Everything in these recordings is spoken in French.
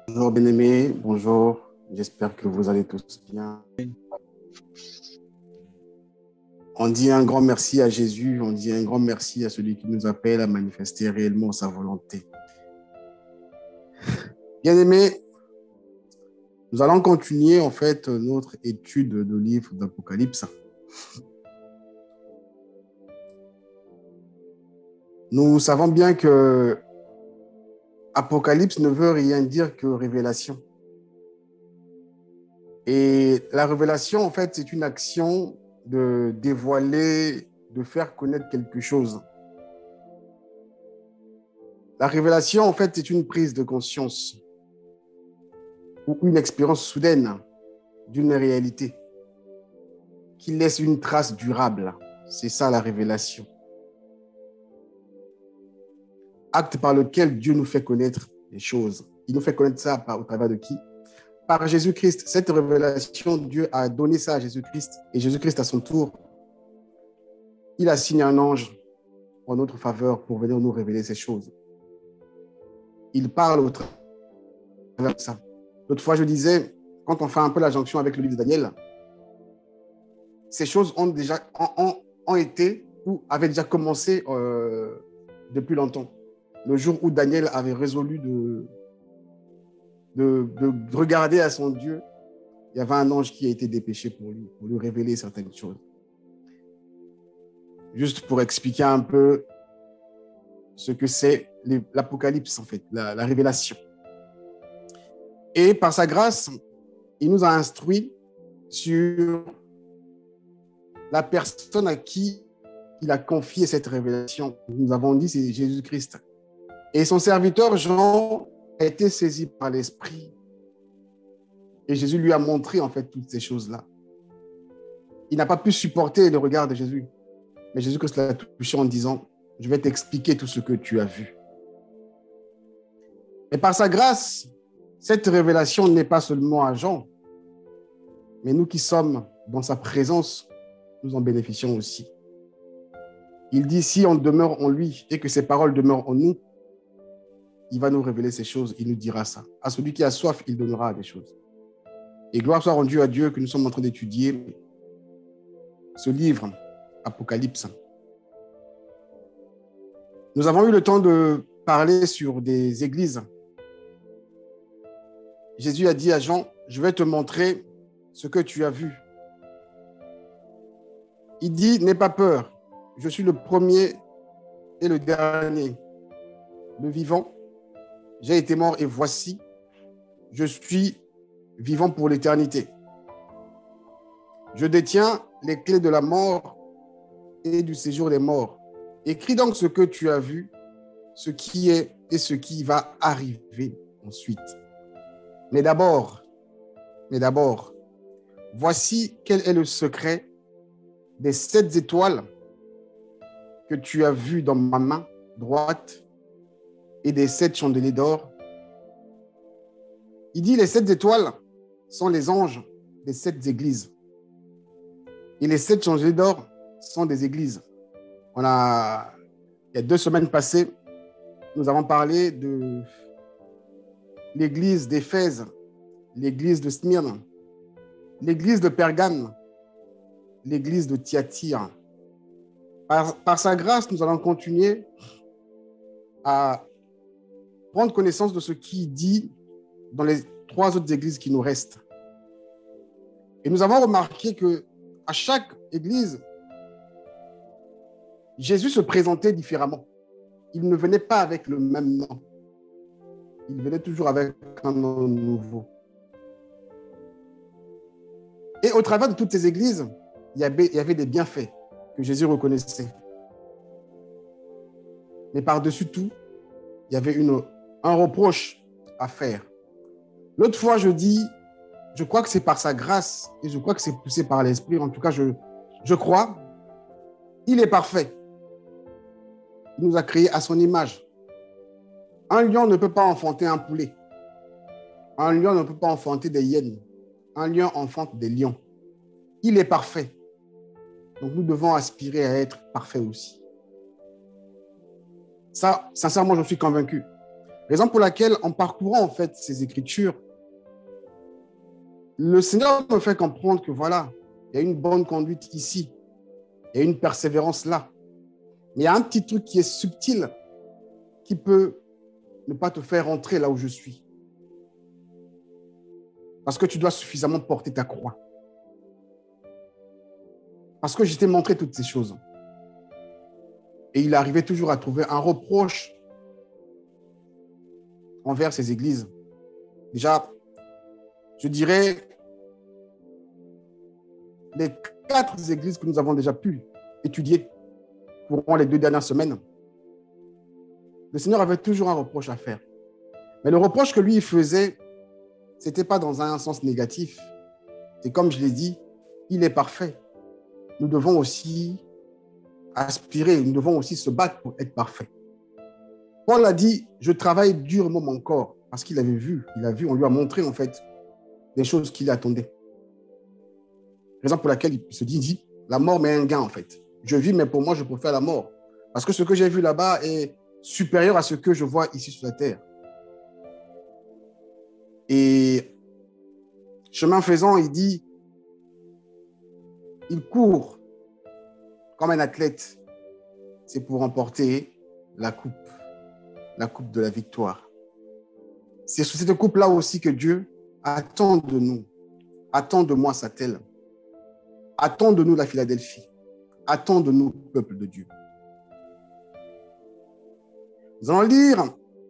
Bonjour bien-aimés, bonjour, j'espère que vous allez tous bien. On dit un grand merci à Jésus, on dit un grand merci à celui qui nous appelle à manifester réellement sa volonté. Bien-aimés, nous allons continuer en fait notre étude du livre d'Apocalypse. Nous savons bien que Apocalypse ne veut rien dire que révélation. Et la révélation, en fait, c'est une action de dévoiler, de faire connaître quelque chose. La révélation, en fait, c'est une prise de conscience ou une expérience soudaine d'une réalité qui laisse une trace durable. C'est ça la révélation. Acte par lequel Dieu nous fait connaître les choses. Il nous fait connaître ça au travers de qui? Par Jésus-Christ. Cette révélation, Dieu a donné ça à Jésus-Christ. Et Jésus-Christ, à son tour, il a signé un ange en notre faveur pour venir nous révéler ces choses. Il parle au travers de ça. L'autre fois, je disais, quand on fait un peu la jonction avec le livre de Daniel, ces choses ont été ou avaient déjà commencé depuis longtemps. Le jour où Daniel avait résolu de regarder à son Dieu, il y avait un ange qui a été dépêché pour lui révéler certaines choses. Juste pour expliquer un peu ce que c'est l'Apocalypse, en fait, la révélation. Et par sa grâce, il nous a instruits sur la personne à qui il a confié cette révélation. Nous avons dit, c'est Jésus-Christ. Et son serviteur Jean a été saisi par l'Esprit. Et Jésus lui a montré en fait toutes ces choses-là. Il n'a pas pu supporter le regard de Jésus. Mais Jésus-Christ l'a touché en disant, je vais t'expliquer tout ce que tu as vu. Et par sa grâce, cette révélation n'est pas seulement à Jean, mais nous qui sommes dans sa présence, nous en bénéficions aussi. Il dit, si on demeure en lui et que ses paroles demeurent en nous, il va nous révéler ces choses, il nous dira ça. À celui qui a soif, il donnera des choses. Et gloire soit rendue à Dieu que nous sommes en train d'étudier ce livre, Apocalypse. Nous avons eu le temps de parler sur des églises. Jésus a dit à Jean, je vais te montrer ce que tu as vu. Il dit, n'aie pas peur, je suis le premier et le dernier, le vivant. J'ai été mort et voici, je suis vivant pour l'éternité. Je détiens les clés de la mort et du séjour des morts. Écris donc ce que tu as vu, ce qui est et ce qui va arriver ensuite. Mais d'abord, voici quel est le secret des 7 étoiles que tu as vues dans ma main droite et des 7 chandeliers d'or. Il dit les 7 étoiles sont les anges des 7 églises. Et les 7 chandeliers d'or sont des églises. Il y a 2 semaines passées, nous avons parlé de l'église d'Éphèse, l'église de Smyrne, l'église de Pergame, l'église de Thyatire. Par sa grâce, nous allons continuer à prendre connaissance de ce qu'il dit dans les 3 autres églises qui nous restent. Et nous avons remarqué qu'à chaque église, Jésus se présentait différemment. Il ne venait pas avec le même nom. Il venait toujours avec un nom nouveau. Et au travers de toutes ces églises, il y avait des bienfaits que Jésus reconnaissait. Mais par-dessus tout, il y avait un reproche à faire. L'autre fois, je crois que c'est par sa grâce et je crois que c'est poussé par l'Esprit. En tout cas, je crois, il est parfait. Il nous a créés à son image. Un lion ne peut pas enfanter un poulet. Un lion ne peut pas enfanter des hyènes. Un lion enfante des lions. Il est parfait. Donc, nous devons aspirer à être parfaits aussi. Ça, sincèrement, je suis convaincu. Raison pour laquelle, en parcourant en fait ces écritures, le Seigneur me fait comprendre que voilà, il y a une bonne conduite ici, il y a une persévérance là. Mais il y a un petit truc qui est subtil qui peut ne pas te faire rentrer là où je suis. Parce que tu dois suffisamment porter ta croix. Parce que je t'ai montré toutes ces choses. Et il arrivait toujours à trouver un reproche envers ces églises. Déjà, je dirais, les 4 églises que nous avons déjà pu étudier durant les 2 dernières semaines, le Seigneur avait toujours un reproche à faire. Mais le reproche que lui il faisait, ce n'était pas dans un sens négatif. C'est comme je l'ai dit, il est parfait. Nous devons aussi aspirer, nous devons aussi se battre pour être parfait. Paul a dit, je travaille durement mon corps, parce qu'il avait vu, on lui a montré en fait des choses qu'il attendait. Raison pour laquelle il se dit, la mort m'est un gain en fait. Je vis, mais pour moi, je préfère la mort. Parce que ce que j'ai vu là-bas est supérieur à ce que je vois ici sur la terre. Et chemin faisant, il dit, il court comme un athlète. C'est pour remporter la coupe de la victoire. C'est sur cette coupe-là aussi que Dieu attend de nous, attend de moi, Satel, attend de nous la Philadelphie, attend de nous, peuple de Dieu. Nous allons lire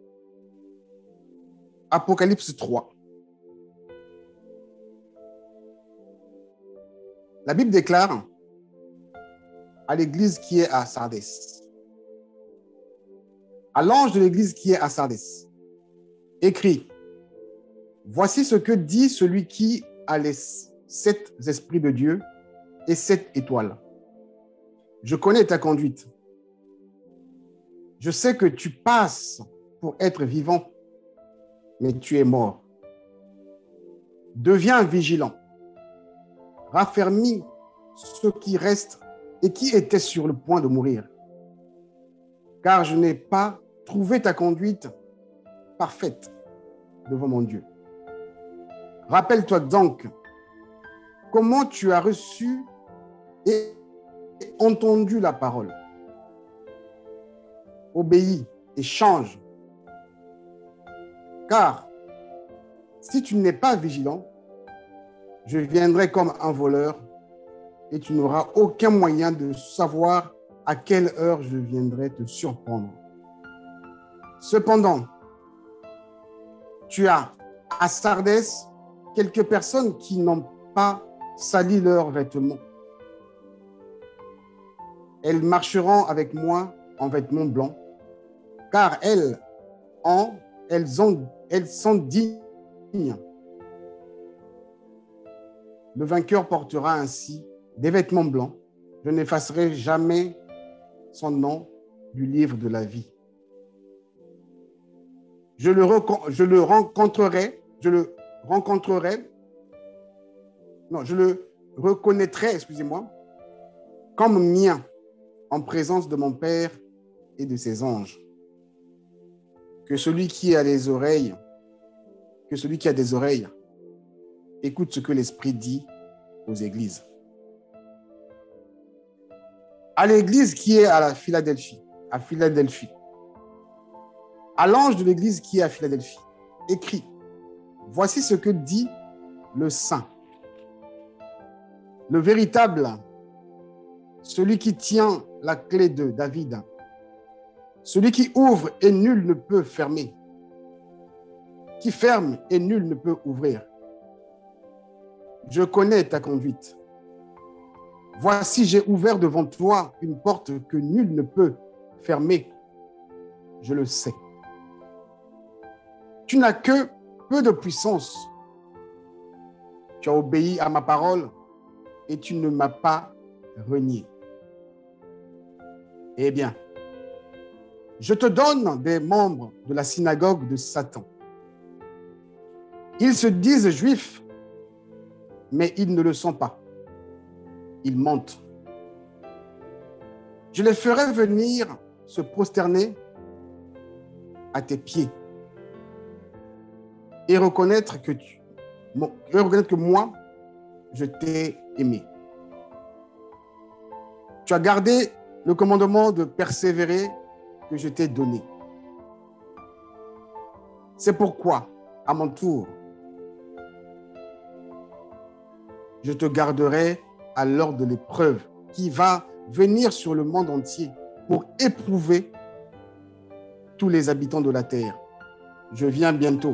Apocalypse 3. La Bible déclare à l'église qui est à Sardis, à l'ange de l'église qui est à Sardis, écrit, voici ce que dit celui qui a les 7 esprits de Dieu et 7 étoiles. Je connais ta conduite. Je sais que tu passes pour être vivant, mais tu es mort. Deviens vigilant. Raffermis ceux qui restent et qui étaient sur le point de mourir. Car je n'ai pas trouvé ta conduite parfaite devant mon Dieu. Rappelle-toi donc comment tu as reçu et entendu la parole. Obéis et change. Car si tu n'es pas vigilant, je viendrai comme un voleur et tu n'auras aucun moyen de savoir à quelle heure je viendrai te surprendre. Cependant, tu as à Sardis quelques personnes qui n'ont pas sali leurs vêtements. Elles marcheront avec moi en vêtements blancs, car elles sont dignes. Le vainqueur portera ainsi des vêtements blancs. Je n'effacerai jamais son nom du livre de la vie. Je le reconnaîtrai, comme mien en présence de mon Père et de ses anges. Que celui qui a des oreilles, écoute ce que l'Esprit dit aux églises. À l'église qui est à Philadelphie, à l'ange de l'église qui est à Philadelphie, écrit, voici ce que dit le Saint, le véritable, celui qui tient la clé de David, celui qui ouvre et nul ne peut fermer, qui ferme et nul ne peut ouvrir. Je connais ta conduite. Voici, j'ai ouvert devant toi une porte que nul ne peut fermer. Je le sais. Tu n'as que peu de puissance. Tu as obéi à ma parole et tu ne m'as pas renié. Eh bien, je te donne des membres de la synagogue de Satan. Ils se disent juifs, mais ils ne le sont pas. Ils mentent. Je les ferai venir se prosterner à tes pieds et reconnaître que moi, je t'ai aimé. Tu as gardé le commandement de persévérer que je t'ai donné. C'est pourquoi, à mon tour, je te garderai à l'heure de l'épreuve qui va venir sur le monde entier pour éprouver tous les habitants de la terre. Je viens bientôt.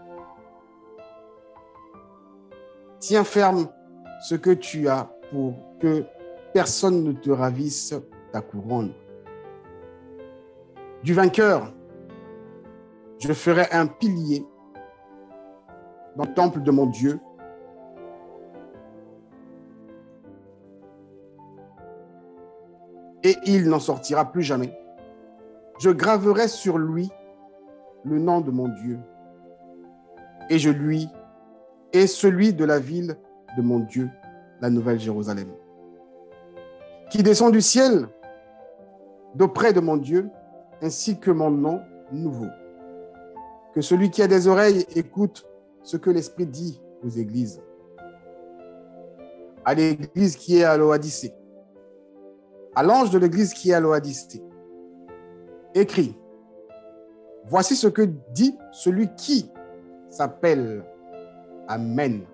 Tiens ferme ce que tu as pour que personne ne te ravisse ta couronne. Du vainqueur, je ferai un pilier dans le temple de mon Dieu. Et il n'en sortira plus jamais. Je graverai sur lui le nom de mon Dieu et celui de la ville de mon Dieu, la Nouvelle Jérusalem, qui descend du ciel d'auprès de mon Dieu, ainsi que mon nom nouveau. Que celui qui a des oreilles écoute ce que l'Esprit dit aux églises. À l'église qui est à Laodicée, à l'ange de l'église qui est à Laodicée, écrit: voici ce que dit celui qui s'appelle Amen,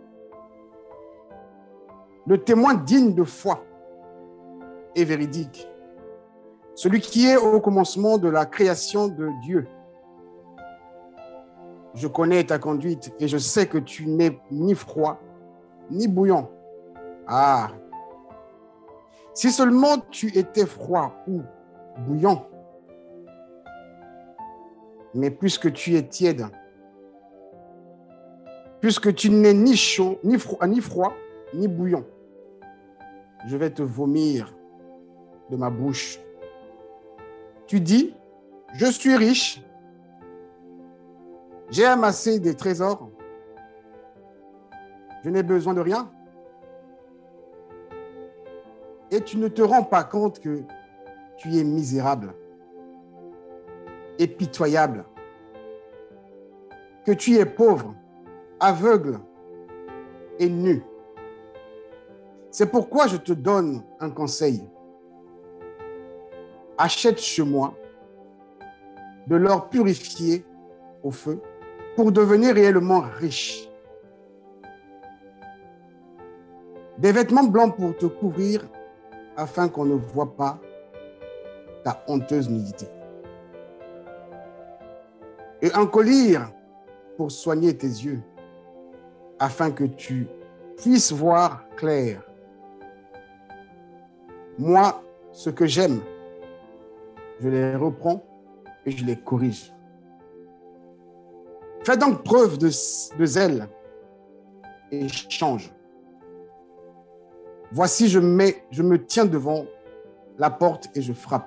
le témoin digne de foi et véridique, celui qui est au commencement de la création de Dieu. Je connais ta conduite et je sais que tu n'es ni froid ni bouillant. Ah! Si seulement tu étais froid ou bouillant, mais puisque tu es tiède, puisque tu n'es ni chaud, ni froid, ni bouillant, je vais te vomir de ma bouche. Tu dis, je suis riche, j'ai amassé des trésors, je n'ai besoin de rien. Et tu ne te rends pas compte que tu es misérable et pitoyable, que tu es pauvre, aveugle et nu. C'est pourquoi je te donne un conseil. Achète chez moi de l'or purifié au feu pour devenir réellement riche. Des vêtements blancs pour te couvrir afin qu'on ne voit pas ta honteuse nudité. Et un collier pour soigner tes yeux, afin que tu puisses voir clair. Moi, ce que j'aime, je les reprends et je les corrige. Fais donc preuve de zèle et change. Voici, je me tiens devant la porte et je frappe.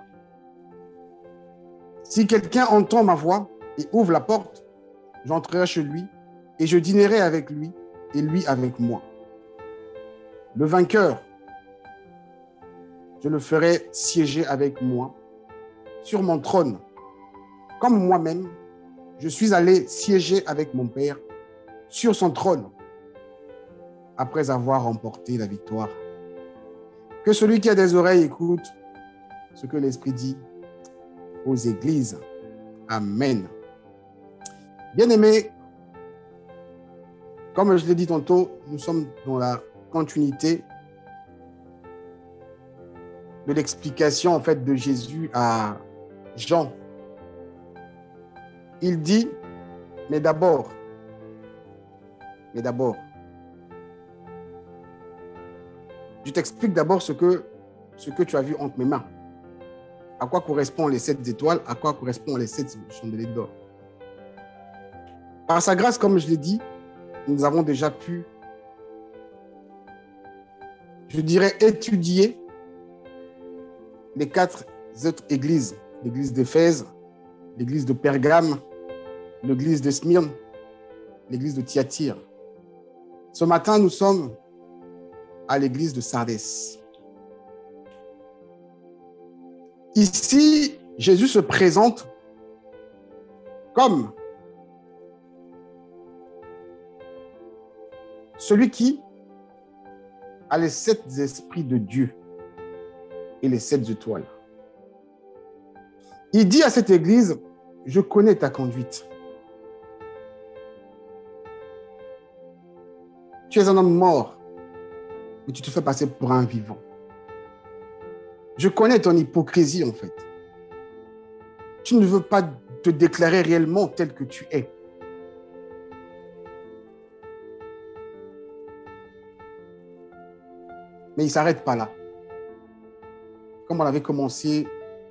Si quelqu'un entend ma voix et ouvre la porte, j'entrerai chez lui et je dînerai avec lui et lui avec moi. Le vainqueur, je le ferai siéger avec moi sur mon trône, comme moi-même, je suis allé siéger avec mon Père sur son trône après avoir remporté la victoire. Que celui qui a des oreilles écoute ce que l'Esprit dit aux églises. Amen. Bien-aimés, comme je l'ai dit tantôt, nous sommes dans la continuité de l'explication en fait de Jésus à Jean. Il dit, mais d'abord, je t'explique d'abord ce que tu as vu entre mes mains. À quoi correspondent les 7 étoiles, à quoi correspondent les 7 chandeliers d'or. Par sa grâce, comme je l'ai dit, nous avons déjà pu, je dirais, étudier les 4 autres églises. L'église d'Éphèse, l'église de Pergame, l'église de Smyrne, l'église de Thyatire. Ce matin, nous sommes à l'église de Sardis. Ici, Jésus se présente comme celui qui a les 7 esprits de Dieu et les 7 étoiles. Il dit à cette église, je connais ta conduite. Tu es un homme mort, mais tu te fais passer pour un vivant. Je connais ton hypocrisie, en fait. Tu ne veux pas te déclarer réellement tel que tu es. Mais il ne s'arrête pas là. Comme on avait commencé,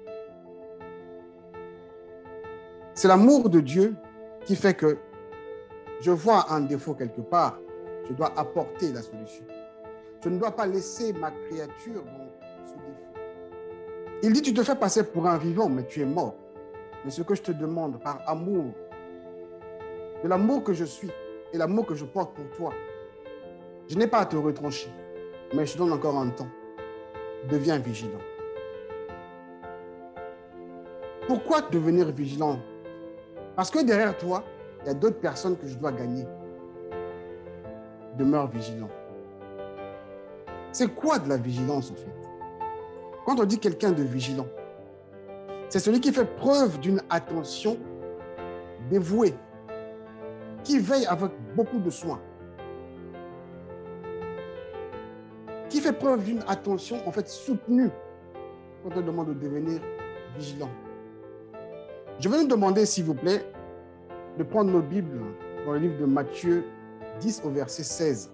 c'est l'amour de Dieu qui fait que je vois un défaut quelque part, je dois apporter la solution. Je ne dois pas laisser ma créature dans ce défaut. Il dit, tu te fais passer pour un vivant, mais tu es mort. Mais ce que je te demande par amour, de l'amour que je suis et l'amour que je porte pour toi, je n'ai pas à te retrancher, mais je te donne encore un temps. Deviens vigilant. Pourquoi devenir vigilant? Parce que derrière toi, il y a d'autres personnes que je dois gagner. Demeure vigilant. C'est quoi de la vigilance en fait? Quand on dit quelqu'un de vigilant, c'est celui qui fait preuve d'une attention dévouée, qui veille avec beaucoup de soin, qui fait preuve d'une attention en fait soutenue quand on demande de devenir vigilant. Je vais nous demander, s'il vous plaît, de prendre nos Bibles dans le livre de Matthieu 10 au verset 16.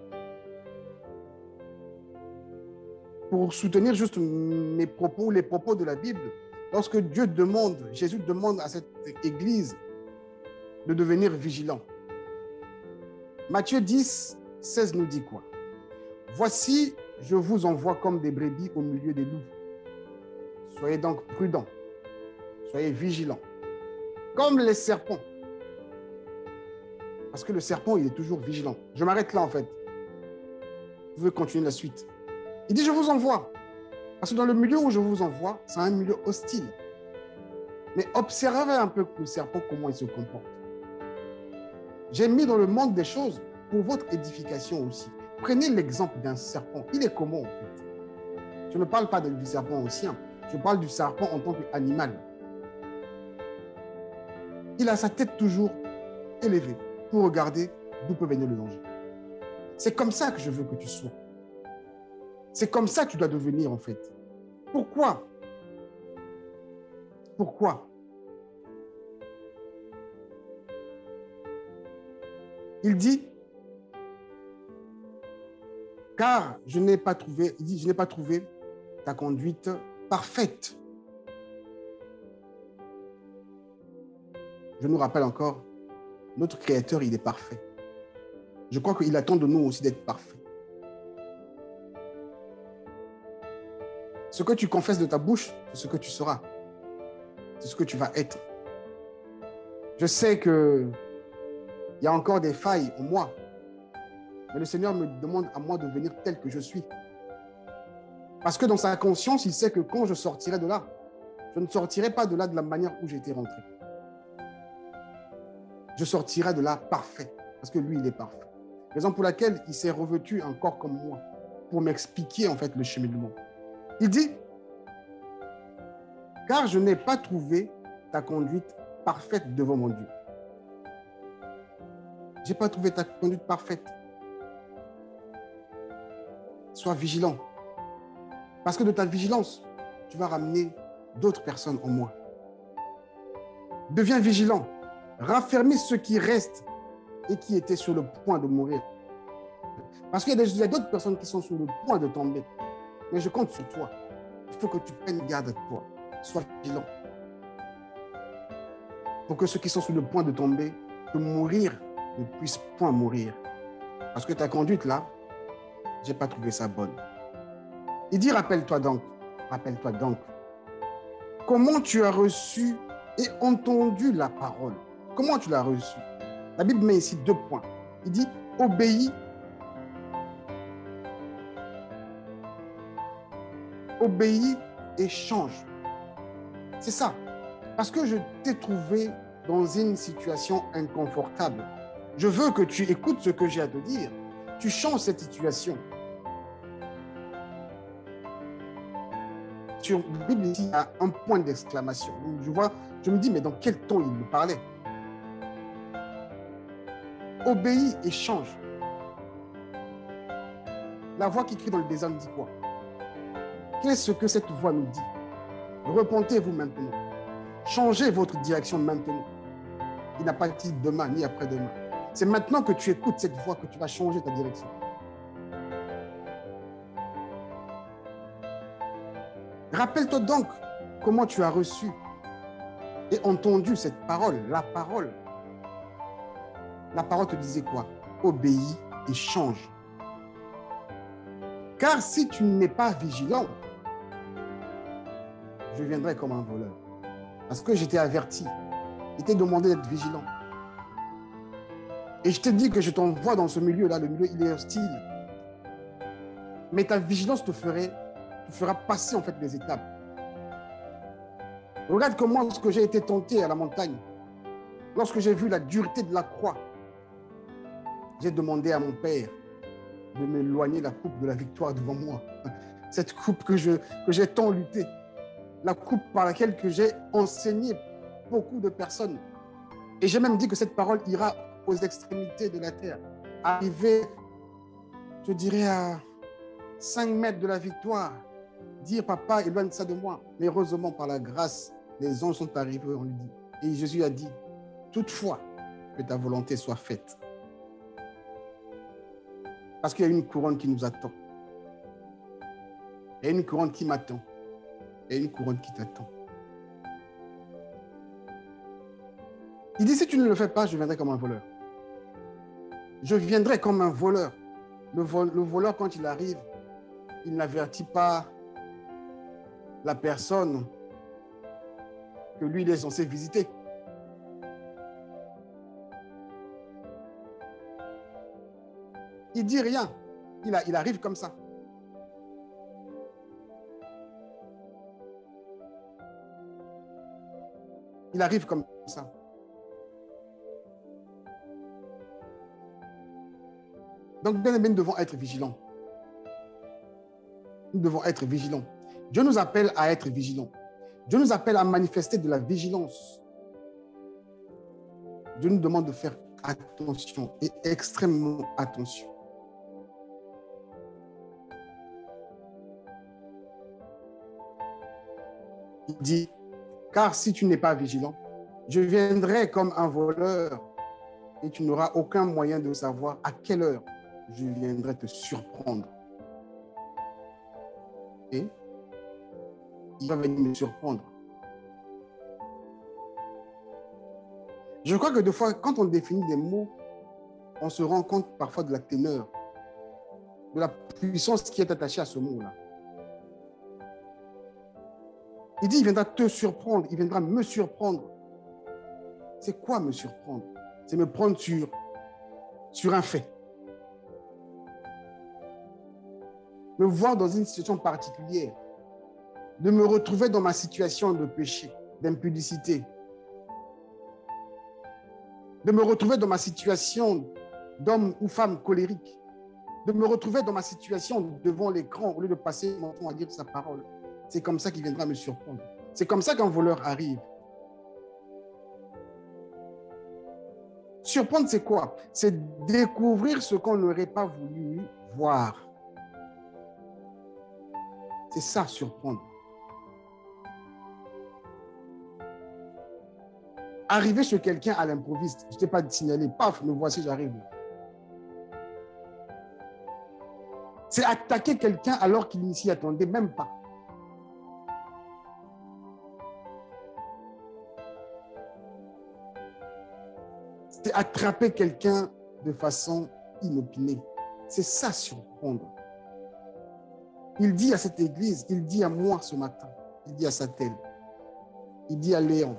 Pour soutenir juste mes propos, les propos de la Bible, lorsque Dieu demande, Jésus demande à cette église de devenir vigilant. Matthieu 10, 16 nous dit quoi? Voici, je vous envoie comme des brebis au milieu des loups. Soyez donc prudents, soyez vigilants, comme les serpents. Parce que le serpent, il est toujours vigilant. Je m'arrête là, en fait. Vous pouvez continuer la suite. Il dit, je vous envoie. Parce que dans le milieu où je vous envoie, c'est un milieu hostile. Mais observez un peu le serpent, comment il se comporte. J'ai mis dans le monde des choses pour votre édification aussi. Prenez l'exemple d'un serpent. Il est comment, en fait? Je ne parle pas du serpent ancien. Je parle du serpent en tant qu'animal. Il a sa tête toujours élevée pour regarder d'où peut venir le danger. C'est comme ça que je veux que tu sois. C'est comme ça que tu dois devenir, en fait. Pourquoi? Pourquoi? Il dit, car je n'ai pas trouvé, il dit, je n'ai pas trouvé ta conduite parfaite. Je nous rappelle encore, notre Créateur, il est parfait. Je crois qu'il attend de nous aussi d'être parfait. Ce que tu confesses de ta bouche, c'est ce que tu seras. C'est ce que tu vas être. Je sais qu'il y a encore des failles en moi, mais le Seigneur me demande à moi de devenir tel que je suis. Parce que dans sa conscience, il sait que quand je sortirai de là, je ne sortirai pas de là de la manière où j'étais rentré. Je sortirai de là parfait, parce que lui, il est parfait. Raison pour laquelle il s'est revêtu un corps comme moi, pour m'expliquer en fait le cheminement. Il dit, car je n'ai pas trouvé ta conduite parfaite devant mon Dieu. Je n'ai pas trouvé ta conduite parfaite. Sois vigilant. Parce que de ta vigilance, tu vas ramener d'autres personnes en moi. Deviens vigilant. Raffermis ceux qui restent et qui étaient sur le point de mourir. Parce qu'il y a d'autres personnes qui sont sur le point de tomber. Mais je compte sur toi. Il faut que tu prennes garde à toi. Sois vigilant. Pour que ceux qui sont sur le point de tomber, de mourir, ne puissent point mourir. Parce que ta conduite là, je n'ai pas trouvé ça bonne. Il dit, rappelle-toi donc, comment tu as reçu et entendu la parole. Comment tu l'as reçu? La Bible met ici 2 points. Il dit, obéis. Obéis et change. C'est ça. Parce que je t'ai trouvé dans une situation inconfortable. Je veux que tu écoutes ce que j'ai à te dire. Tu changes cette situation. Sur la Bible, il y a un point d'exclamation. Donc, je me dis, mais dans quel ton il me parlait? Obéis et change. La voix qui crie dans le désert nous dit quoi? Qu'est-ce que cette voix nous dit? Repentez-vous maintenant. Changez votre direction maintenant. Il n'a pas dit demain ni après-demain. C'est maintenant que tu écoutes cette voix que tu vas changer ta direction. Rappelle-toi donc comment tu as reçu et entendu cette parole, la parole. La parole te disait quoi? Obéis et change. Car si tu n'es pas vigilant, je viendrai comme un voleur. Parce que j'étais averti. Je t'ai demandé d'être vigilant. Et je t'ai dit que je t'envoie dans ce milieu-là. Le milieu, il est hostile. Mais ta vigilance te fera passer en fait les étapes. Regarde comment lorsque j'ai été tenté à la montagne, lorsque j'ai vu la dureté de la croix, j'ai demandé à mon Père de m'éloigner la coupe de la victoire devant moi. Cette coupe que j'ai tant lutté. La coupe par laquelle que j'ai enseigné beaucoup de personnes. Et j'ai même dit que cette parole ira aux extrémités de la terre. Arriver, je dirais, à 5 mètres de la victoire. Dire, papa, éloigne ça de moi. Mais heureusement, par la grâce, les anges sont arrivés, on lui dit. Et Jésus a dit, toutefois, que ta volonté soit faite. Parce qu'il y a une couronne qui nous attend. Il y a une couronne qui m'attend. Il y a une couronne qui t'attend. Il dit, si tu ne le fais pas, je viendrai comme un voleur. Je viendrai comme un voleur. Le voleur, quand il arrive, il n'avertit pas la personne que lui, il est censé visiter. Il ne dit rien. Il arrive comme ça. Il arrive comme ça. Donc, bien aimés, nous devons être vigilants. Nous devons être vigilants. Dieu nous appelle à être vigilants. Dieu nous appelle à manifester de la vigilance. Dieu nous demande de faire attention et extrêmement attention. Il dit, car si tu n'es pas vigilant, je viendrai comme un voleur et tu n'auras aucun moyen de savoir à quelle heure je viendrai te surprendre. Et il va venir me surprendre. Je crois que des fois, quand on définit des mots, on se rend compte parfois de la teneur, de la puissance qui est attachée à ce mot-là. Il dit, il viendra te surprendre, il viendra me surprendre. C'est quoi me surprendre? C'est me prendre sur un fait. Me voir dans une situation particulière. De me retrouver dans ma situation de péché, d'impudicité. De me retrouver dans ma situation d'homme ou femme colérique. De me retrouver dans ma situation devant l'écran au lieu de passer mon temps à dire sa parole. C'est comme ça qu'il viendra me surprendre. C'est comme ça qu'un voleur arrive. Surprendre, c'est quoi? C'est découvrir ce qu'on n'aurait pas voulu voir. C'est ça, surprendre. Arriver chez quelqu'un à l'improviste, je ne t'ai pas signalé, paf, me voici, j'arrive. C'est attaquer quelqu'un alors qu'il ne s'y attendait même pas. C'est attraper quelqu'un de façon inopinée. C'est ça, surprendre. Il dit à cette église, il dit à moi ce matin, il dit à Satel, il dit à Léon,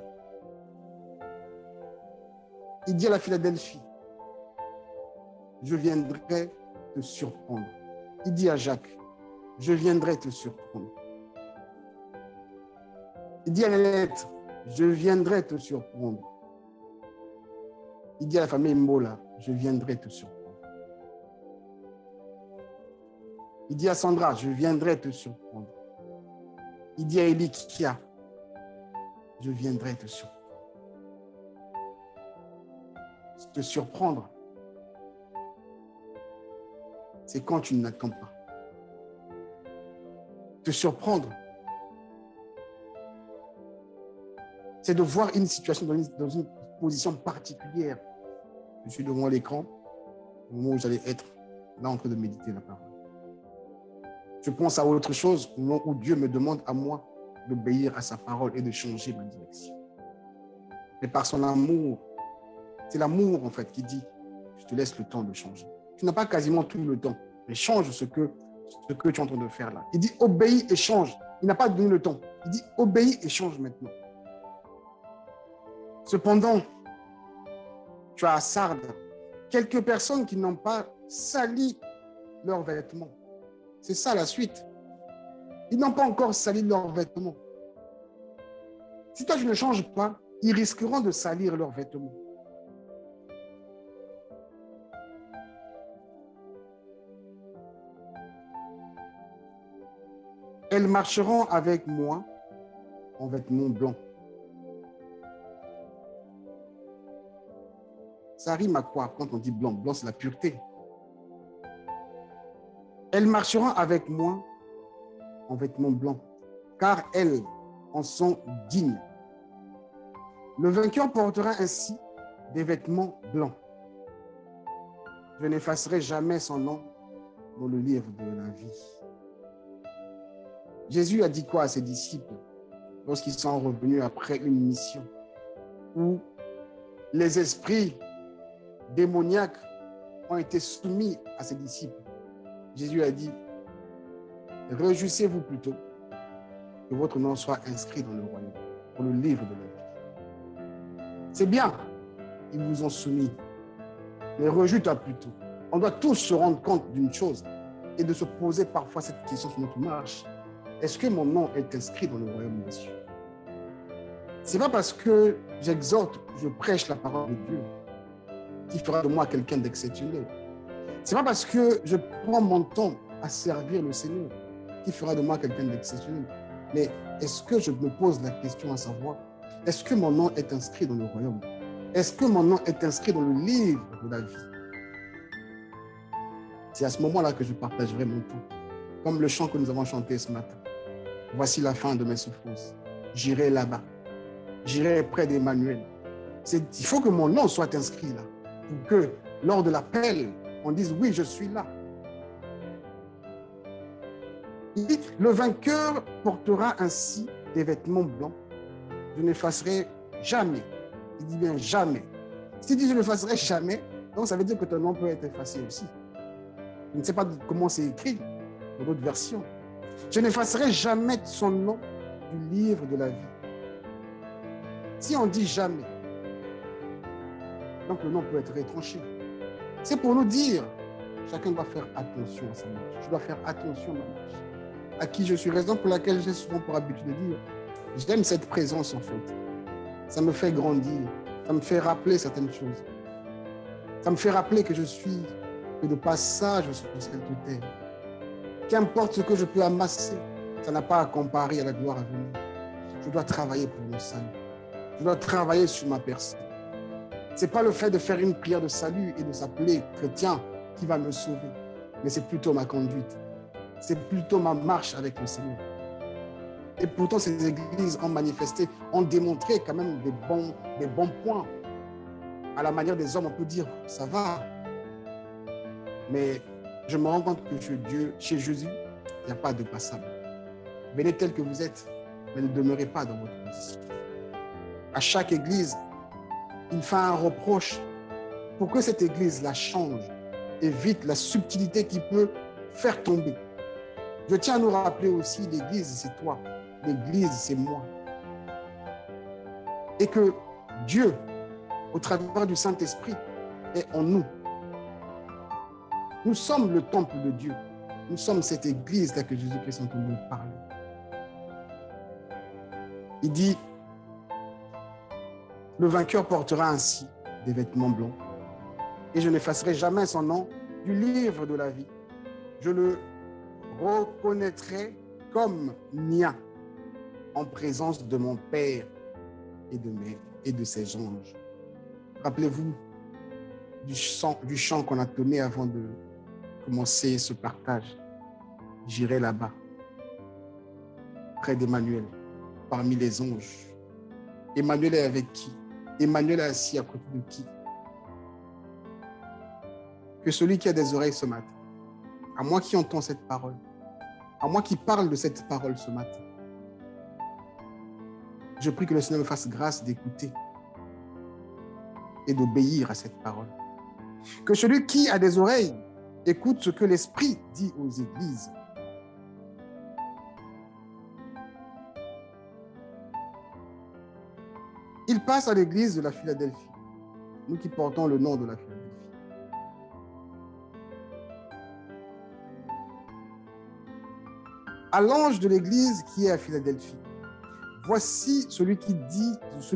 il dit à la Philadelphie, je viendrai te surprendre. Il dit à Jacques, je viendrai te surprendre. Il dit à Nanette, je viendrai te surprendre. Il dit à la famille Mbola, je viendrai te surprendre. Il dit à Sandra, je viendrai te surprendre. Il dit à Elikia, je viendrai te surprendre. Te surprendre, c'est quand tu ne l'attends pas. Te surprendre, c'est de voir une situation dans une position particulière. Je suis devant l'écran, au moment où j'allais être là en train de méditer la parole. Je pense à autre chose au moment où Dieu me demande à moi d'obéir à sa parole et de changer ma direction. Mais par son amour, c'est l'amour en fait qui dit, je te laisse le temps de changer. Tu n'as pas quasiment tout le temps, mais change ce que tu es en train de faire là. Il dit, obéis et change. Il n'a pas donné le temps. Il dit, obéis et change maintenant. Cependant, tu as à Sardes quelques personnes qui n'ont pas sali leurs vêtements. C'est ça la suite. Ils n'ont pas encore sali leurs vêtements. Si toi, tu ne changes pas, ils risqueront de salir leurs vêtements. Elles marcheront avec moi en vêtements blancs. Ça rime à quoi quand on dit blanc? Blanc, c'est la pureté. Elles marcheront avec moi en vêtements blancs, car elles en sont dignes. Le vainqueur portera ainsi des vêtements blancs. Je n'effacerai jamais son nom dans le livre de la vie. Jésus a dit quoi à ses disciples lorsqu'ils sont revenus après une mission où les esprits démoniaques ont été soumis à ses disciples? Jésus a dit, réjouissez-vous plutôt que votre nom soit inscrit dans le royaume, dans le livre de la vie. C'est bien, ils vous ont soumis, mais réjouis-toi plutôt. On doit tous se rendre compte d'une chose et de se poser parfois cette question sur notre marche. Est-ce que mon nom est inscrit dans le royaume des cieux? Ce n'est pas parce que j'exhorte, je prêche la parole de Dieu qui fera de moi quelqu'un d'exceptionnel. Ce n'est pas parce que je prends mon temps à servir le Seigneur qui fera de moi quelqu'un d'exceptionnel. Mais est-ce que je me pose la question à savoir, est-ce que mon nom est inscrit dans le royaume? Est-ce que mon nom est inscrit dans le livre de la vie? C'est à ce moment-là que je partagerai mon temps. Comme le chant que nous avons chanté ce matin. Voici la fin de mes souffrances. J'irai là-bas. J'irai près d'Emmanuel. Il faut que mon nom soit inscrit là. Pour que lors de l'appel, on dise oui, je suis là. Il dit, le vainqueur portera ainsi des vêtements blancs. Je n'effacerai jamais. Il dit bien jamais. S'il dit je n'effacerai jamais, donc ça veut dire que ton nom peut être effacé aussi. Je ne sais pas comment c'est écrit dans d'autres versions. Je n'effacerai jamais son nom du livre de la vie. Si on dit jamais, donc le nom peut être retranché. C'est pour nous dire, chacun doit faire attention à sa marche. Je dois faire attention à ma marche. À qui je suis, raison pour laquelle j'ai souvent pour habitude de dire, j'aime cette présence en fait. Ça me fait grandir, ça me fait rappeler certaines choses. Ça me fait rappeler que je suis que de passage sur cette terre. Qu'importe ce que je peux amasser, ça n'a pas à comparer à la gloire à venir. Je dois travailler pour mon salut. Je dois travailler sur ma personne. Ce n'est pas le fait de faire une prière de salut et de s'appeler chrétien qui va me sauver, mais c'est plutôt ma conduite. C'est plutôt ma marche avec le Seigneur. Et pourtant, ces églises ont manifesté, ont démontré quand même des bons points. À la manière des hommes, on peut dire, ça va. Mais je me rends compte que chez Dieu, chez Jésus, il n'y a pas de passable. Venez tel que vous êtes, mais ne demeurez pas dans votre position. À chaque église, il fait un reproche pour que cette église la change, évite la subtilité qui peut faire tomber. Je tiens à nous rappeler aussi, l'église, c'est toi. L'église, c'est moi. Et que Dieu, au travers du Saint-Esprit, est en nous. Nous sommes le temple de Dieu. Nous sommes cette église-là que Jésus-Christ est en train de nous parler. Il dit, le vainqueur portera ainsi des vêtements blancs et je n'effacerai jamais son nom du livre de la vie. Je le reconnaîtrai comme mien en présence de mon Père et de ses anges. Rappelez-vous du chant qu'on a donné avant de commencer ce partage. J'irai là-bas, près d'Emmanuel, parmi les anges. Emmanuel est avec qui? Emmanuel est assis à côté de qui? Que celui qui a des oreilles ce matin, à moi qui entends cette parole, à moi qui parle de cette parole ce matin, je prie que le Seigneur me fasse grâce d'écouter et d'obéir à cette parole. Que celui qui a des oreilles écoute ce que l'Esprit dit aux églises. Il passe à l'église de la Philadelphie, nous qui portons le nom de la Philadelphie. À l'ange de l'église qui est à Philadelphie, voici celui qui dit,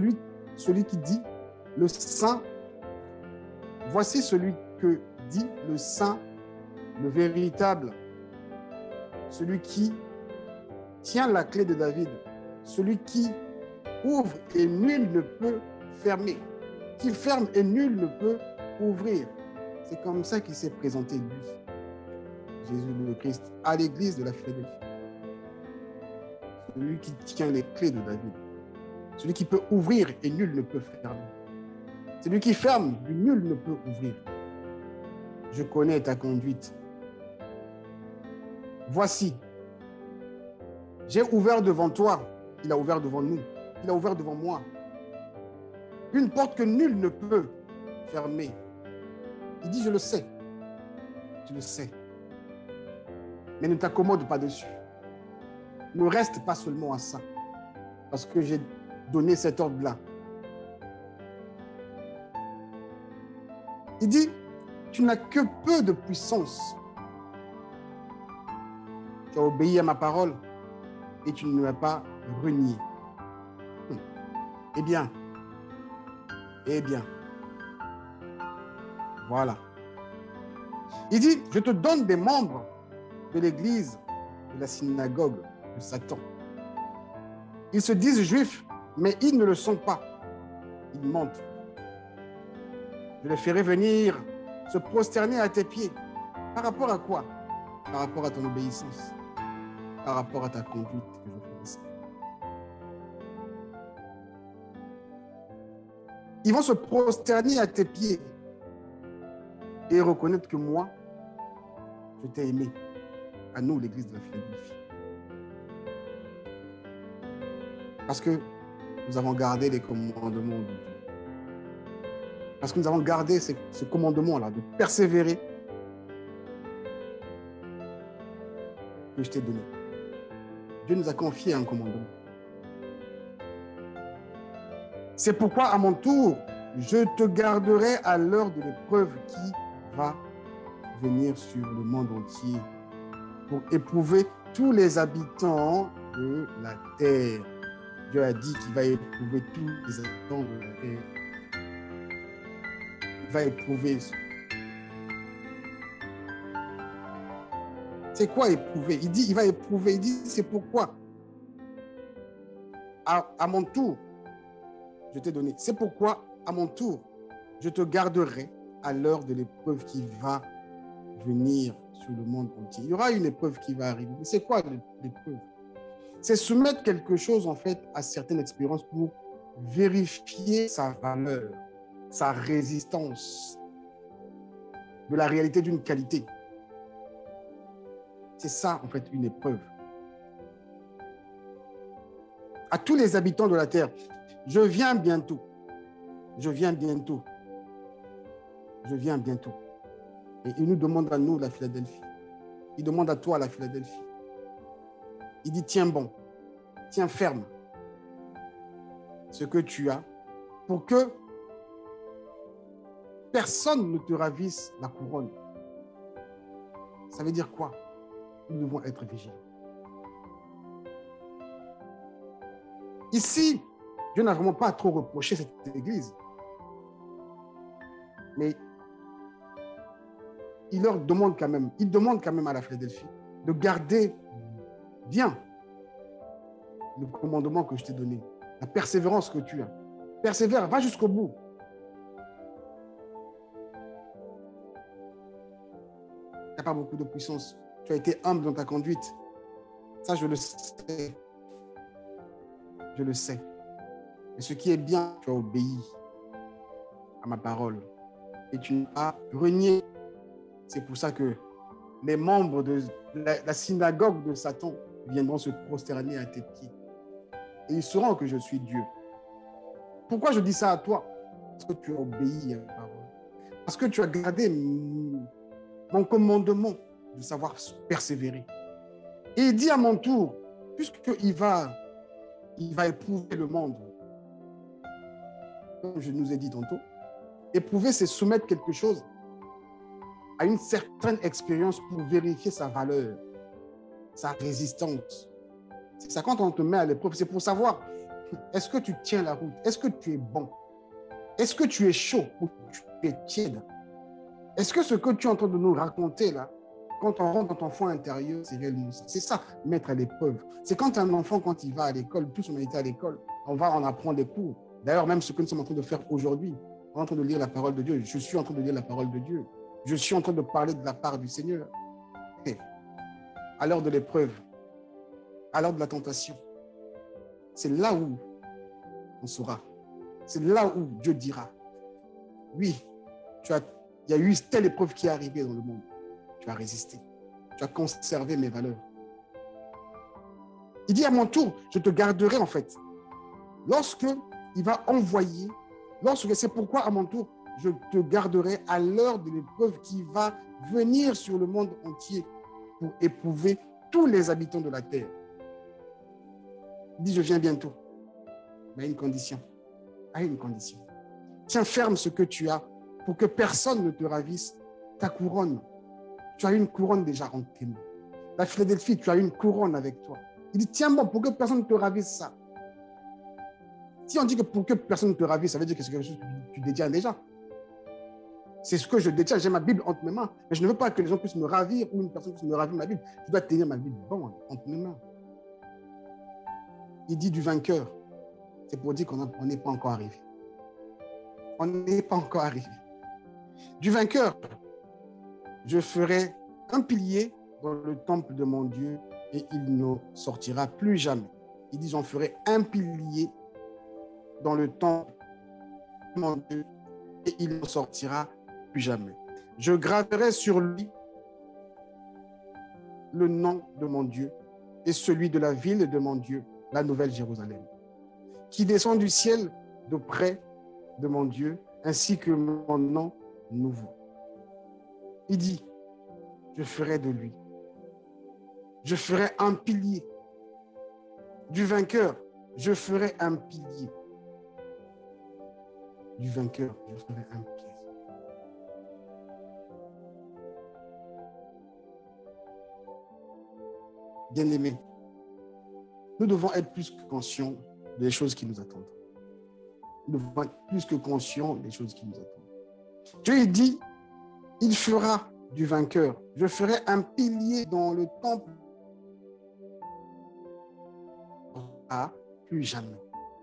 le Saint. Voici celui que dit le Saint, le véritable, celui qui tient la clé de David, celui qui ouvre et nul ne peut fermer, qui ferme et nul ne peut ouvrir. C'est comme ça qu'il s'est présenté, lui, Jésus le Christ, à l'église de la Philadelphie. Celui qui tient les clés de David, celui qui peut ouvrir et nul ne peut fermer. Celui qui ferme, nul ne peut ouvrir. Je connais ta conduite. Voici, j'ai ouvert devant toi, il a ouvert devant nous, il a ouvert devant moi. Une porte que nul ne peut fermer. Il dit, je le sais. Tu le sais. Mais ne t'accommode pas dessus. Ne reste pas seulement à ça. Parce que j'ai donné cet ordre-là. Il dit, tu n'as que peu de puissance. Tu as obéi à ma parole et tu ne m'as pas renié. Eh bien, voilà. Il dit, je te donne des membres de l'église de la synagogue de Satan. Ils se disent juifs, mais ils ne le sont pas. Ils mentent. Je les ferai venir se prosterner à tes pieds. Par rapport à quoi? Par rapport à ton obéissance. Par rapport à ta conduite que je fais ici. Ils vont se prosterner à tes pieds et reconnaître que moi, je t'ai aimé. À nous, l'église de la Philadelphie. Parce que nous avons gardé les commandements de Dieu. Parce que nous avons gardé ce commandement-là de persévérer que je t'ai donné. Dieu nous a confié un commandement. C'est pourquoi, à mon tour, je te garderai à l'heure de l'épreuve qui va venir sur le monde entier pour éprouver tous les habitants de la terre. Dieu a dit qu'il va éprouver tous les habitants de la terre. Il va éprouver. C'est quoi éprouver? Il dit, il va éprouver. Il dit, c'est pourquoi. À mon tour, je t'ai donné. C'est pourquoi, à mon tour, je te garderai à l'heure de l'épreuve qui va venir sur le monde entier. Il y aura une épreuve qui va arriver. Mais c'est quoi l'épreuve? C'est soumettre quelque chose, en fait, à certaines expériences pour vérifier sa valeur, sa résistance, de la réalité d'une qualité. C'est ça, en fait, une épreuve. À tous les habitants de la terre, je viens bientôt. Je viens bientôt. Je viens bientôt. Et il nous demande à nous, la Philadelphie. Il demande à toi, la Philadelphie. Il dit, tiens bon, tiens ferme ce que tu as pour que personne ne te ravisse la couronne. Ça veut dire quoi? Nous devons être vigilants. Ici, Dieu n'a vraiment pas trop reproché cette église. Mais il leur demande quand même, il demande quand même à la Philadelphie de garder bien le commandement que je t'ai donné, la persévérance que tu as. Persévère, va jusqu'au bout. Il n'y a pas beaucoup de puissance. Tu as été humble dans ta conduite. Ça, je le sais. Je le sais. Mais ce qui est bien, tu as obéi à ma parole. Et tu n'as pas renié. C'est pour ça que les membres de la synagogue de Satan viendront se prosterner à tes pieds. Et ils sauront que je suis Dieu. Pourquoi je dis ça à toi? Parce que tu as obéi à ma parole. Parce que tu as gardé mon commandement de savoir persévérer. Et il dit à mon tour, puisqu'il va éprouver le monde, comme je nous ai dit tantôt, éprouver, c'est soumettre quelque chose à une certaine expérience pour vérifier sa valeur, sa résistance. C'est ça, quand on te met à l'épreuve, c'est pour savoir, est-ce que tu tiens la route? Est-ce que tu es bon? Est-ce que tu es chaud ou tu es tiède? Est-ce que ce que tu es en train de nous raconter là, quand on rentre dans ton fond intérieur, c'est réellement ça? C'est ça, mettre à l'épreuve. C'est quand un enfant, quand il va à l'école, tous on a été à l'école, on va en apprendre des cours. D'ailleurs, même ce que nous sommes en train de faire aujourd'hui, on est en train de lire la parole de Dieu. Je suis en train de lire la parole de Dieu. Je suis en train de parler de la part du Seigneur. Et à l'heure de l'épreuve, à l'heure de la tentation, c'est là où on saura. C'est là où Dieu dira, oui, il y a eu telle épreuve qui est arrivée dans le monde. Tu as résisté. Tu as conservé mes valeurs. Il dit à mon tour, je te garderai en fait. Lorsque il va envoyer, c'est pourquoi à mon tour, je te garderai à l'heure de l'épreuve qui va venir sur le monde entier pour éprouver tous les habitants de la terre. Il dit, je viens bientôt. Mais à une condition. À une condition. Tiens ferme ce que tu as pour que personne ne te ravisse ta couronne. Tu as une couronne déjà en tes mains. La Philadelphie, tu as une couronne avec toi. Il dit, tiens bon, pour que personne ne te ravisse ça. Si on dit que pour que personne ne te ravisse, ça veut dire que c'est quelque chose que tu détiens déjà. C'est ce que je détiens. J'ai ma Bible entre mes mains. Mais je ne veux pas que les gens puissent me ravir ou une personne puisse me ravir ma Bible. Je dois tenir ma Bible bon entre mes mains. Il dit du vainqueur. C'est pour dire qu'on n'est pas encore arrivé. On n'est pas encore arrivé. Du vainqueur, je ferai un pilier dans le temple de mon Dieu et il ne sortira plus jamais. Il dit, j'en ferai un pilier dans le temple de mon Dieu et il ne sortira plus jamais. Je graverai sur lui le nom de mon Dieu et celui de la ville de mon Dieu, la Nouvelle Jérusalem, qui descend du ciel de près de mon Dieu, ainsi que mon nom nouveau. Il dit, je ferai de lui. Je ferai un pilier. Du vainqueur, je ferai un pilier. Du vainqueur, je ferai un pilier. Bien-aimés, nous devons être plus que conscients des choses qui nous attendent. Nous devons être plus que conscients des choses qui nous attendent. Dieu dit, il fera du vainqueur. Je ferai un pilier dans le temple. Plus jamais.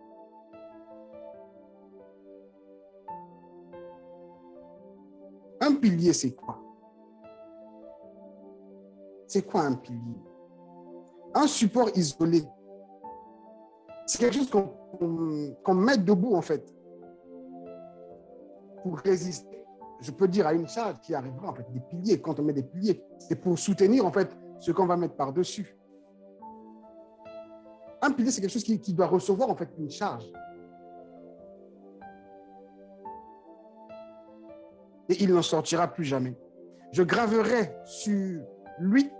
Un pilier, c'est quoi? C'est quoi un pilier? Un support isolé. C'est quelque chose qu'on met debout, en fait, pour résister, je peux dire, à une charge qui arrivera, en fait, des piliers. Quand on met des piliers, c'est pour soutenir, en fait, ce qu'on va mettre par-dessus. Un pilier, c'est quelque chose qui doit recevoir, en fait, une charge. Et il n'en sortira plus jamais. Je graverai sur lui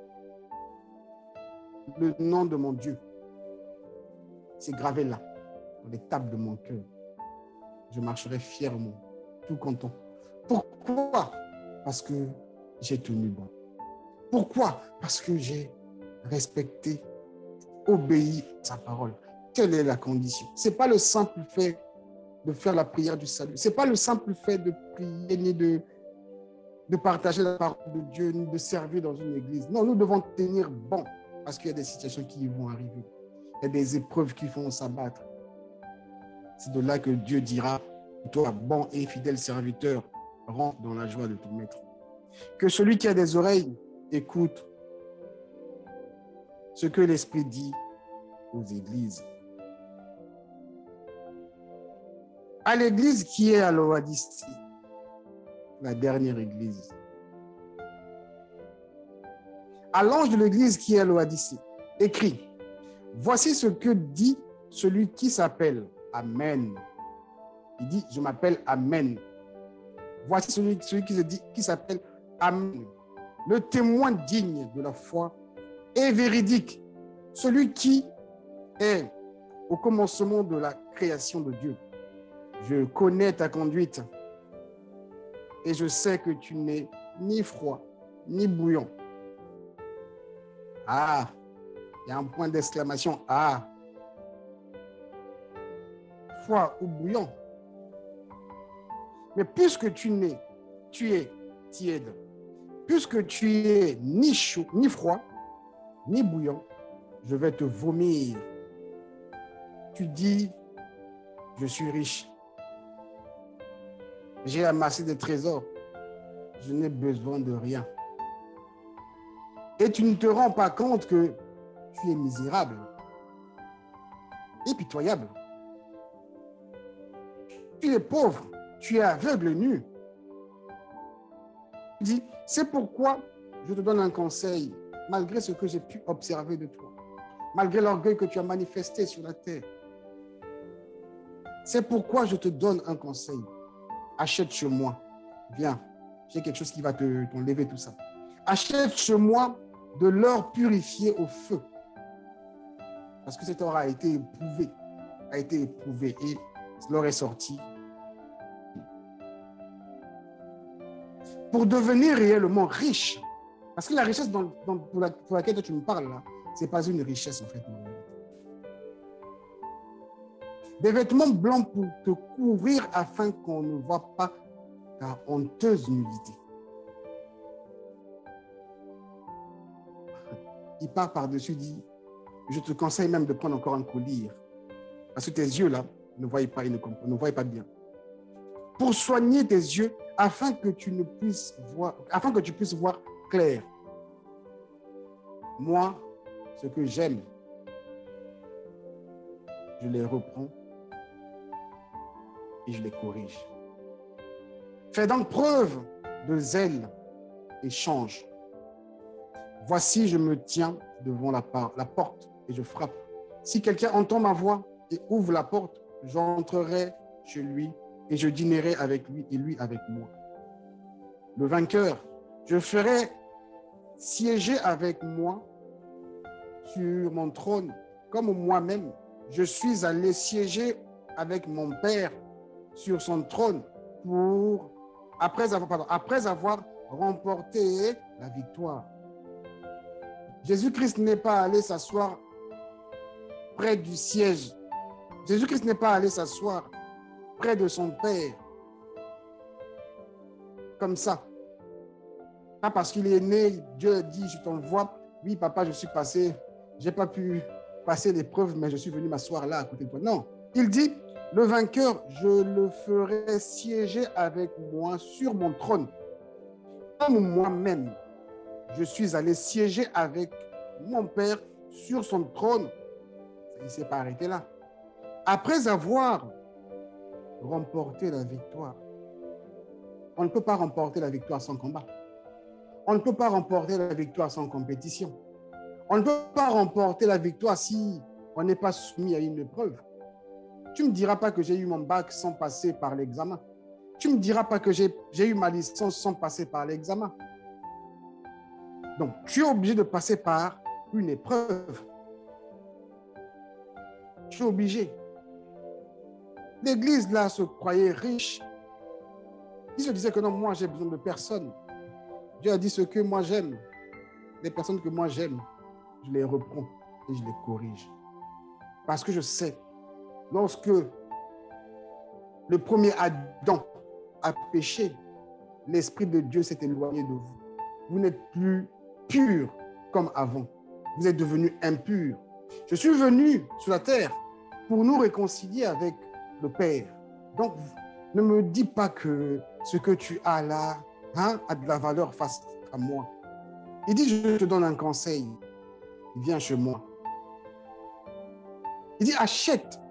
le nom de mon Dieu. C'est gravé là, dans les tables de mon cœur. Je marcherai fièrement, tout content. Pourquoi? Parce que j'ai tenu bon. Pourquoi? Parce que j'ai respecté, obéi à sa parole. Quelle est la condition? Ce n'est pas le simple fait de faire la prière du salut. Ce n'est pas le simple fait de prier ni de partager la parole de Dieu, ni de servir dans une église. Non, nous devons tenir bon parce qu'il y a des situations qui vont arriver. Il y a des épreuves qui vont s'abattre. C'est de là que Dieu dira, toi, bon et fidèle serviteur, rentre dans la joie de ton maître. Que celui qui a des oreilles écoute ce que l'Esprit dit aux églises. À l'église qui est à Laodicée, la dernière église. À l'ange de l'église qui est à Laodicée, écrit, voici ce que dit celui qui s'appelle Amen. Il dit, je m'appelle Amen. Voici celui qui s'appelle Amen, le témoin digne de la foi et véridique, celui qui est au commencement de la création de Dieu. Je connais ta conduite et je sais que tu n'es ni froid ni bouillant. Ah, il y a un point d'exclamation. Ah, froid ou bouillant. Mais puisque tu es tiède, puisque tu es ni chaud, ni froid, ni bouillant, je vais te vomir. Tu dis, je suis riche. J'ai amassé des trésors. Je n'ai besoin de rien. Et tu ne te rends pas compte que tu es misérable et pitoyable. Tu es pauvre, tu es aveugle, nu. Tu dis, c'est pourquoi je te donne un conseil, malgré ce que j'ai pu observer de toi, malgré l'orgueil que tu as manifesté sur la terre. C'est pourquoi je te donne un conseil. Achète chez moi. Viens, j'ai quelque chose qui va t'enlever tout ça. Achète chez moi de l'or purifié au feu. Parce que cet or a été éprouvé et l'or est sorti. Pour devenir réellement riche. Parce que la richesse pour laquelle tu me parles là, ce n'est pas une richesse en fait. Des vêtements blancs pour te couvrir afin qu'on ne voit pas ta honteuse nudité. Il part par-dessus, dit, je te conseille même de prendre encore un collier. Parce que tes yeux là ne voient pas, ils ne voient pas bien. Pour soigner tes yeux afin que tu puisses voir clair. Moi, ce que j'aime, je les reprends et je les corrige. Fais donc preuve de zèle et change. Voici, je me tiens devant la porte et je frappe. Si quelqu'un entend ma voix et ouvre la porte, j'entrerai chez lui et je dînerai avec lui et lui avec moi. Le vainqueur, je ferai siéger avec moi sur mon trône, comme moi-même, je suis allé siéger avec mon Père sur son trône après avoir remporté la victoire. Jésus-Christ n'est pas allé s'asseoir près du siège. Jésus-Christ n'est pas allé s'asseoir près de son Père. Comme ça. Pas parce qu'il est né, Dieu a dit, je t'envoie. Oui, papa, je suis passé. Je n'ai pas pu passer l'épreuve, mais je suis venu m'asseoir là à côté de toi. Non. Il dit, le vainqueur, je le ferai siéger avec moi sur mon trône. Comme moi-même, je suis allé siéger avec mon Père sur son trône. Il ne s'est pas arrêté là. Après avoir remporté la victoire, on ne peut pas remporter la victoire sans combat. On ne peut pas remporter la victoire sans compétition. On ne peut pas remporter la victoire si on n'est pas soumis à une épreuve. Tu ne me diras pas que j'ai eu mon bac sans passer par l'examen. Tu ne me diras pas que j'ai eu ma licence sans passer par l'examen. Donc, tu es obligé de passer par une épreuve. Tu es obligé. L'église, là, se croyait riche. Il se disait que non, moi, j'ai besoin de personne. Dieu a dit ce que moi, j'aime. Les personnes que moi, j'aime, je les reprends et je les corrige. Parce que je sais, lorsque le premier Adam a péché, l'Esprit de Dieu s'est éloigné de vous. Vous n'êtes plus pur comme avant. Vous êtes devenus impurs. Je suis venu sur la terre pour nous réconcilier avec le Père. Donc, ne me dis pas que ce que tu as là a de la valeur face à moi. Il dit, je te donne un conseil. Viens chez moi. Il dit, achète.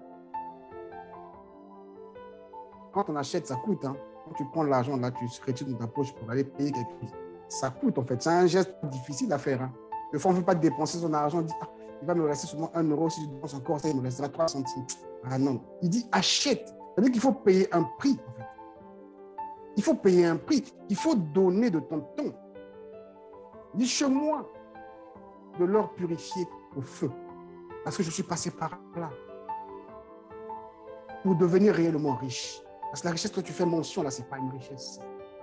Quand on achète, ça coûte. Quand tu prends l'argent, là, tu retires dans ta poche pour aller payer quelque chose. Ça coûte, en fait. C'est un geste difficile à faire. Le fond ne veut pas dépenser son argent. Il dit, il va me rester seulement 1 euro. Si je dépense encore, ça, il me restera 3 centimes. Ah non. Il dit, achète. C'est-à-dire qu'il faut payer un prix, en fait. Il faut payer un prix. Il faut donner de ton temps. Il dit, chez moi, de l'or purifié au feu. Parce que je suis passé par là. Pour devenir réellement riche. Parce que la richesse que tu fais mention, là, ce n'est pas une richesse.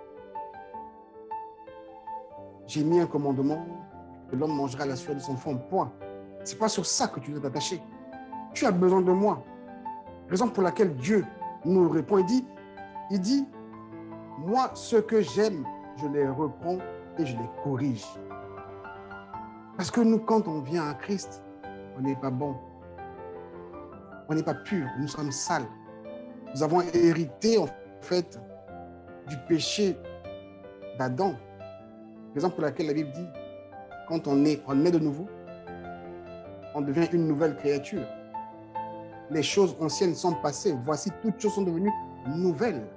J'ai mis un commandement que l'homme mangera la sueur de son front. Point. Ce n'est pas sur ça que tu dois t'attacher. Tu as besoin de moi. Raison pour laquelle Dieu nous répond. Il dit, moi, ceux que j'aime, je les reprends et je les corrige. Parce que nous, quand on vient à Christ, on n'est pas bon. On n'est pas pur. Nous sommes sales. Nous avons hérité, en fait, du péché d'Adam. Raison pour laquelle la Bible dit, quand on est de nouveau, on devient une nouvelle créature. Les choses anciennes sont passées. Voici, toutes choses sont devenues nouvelles.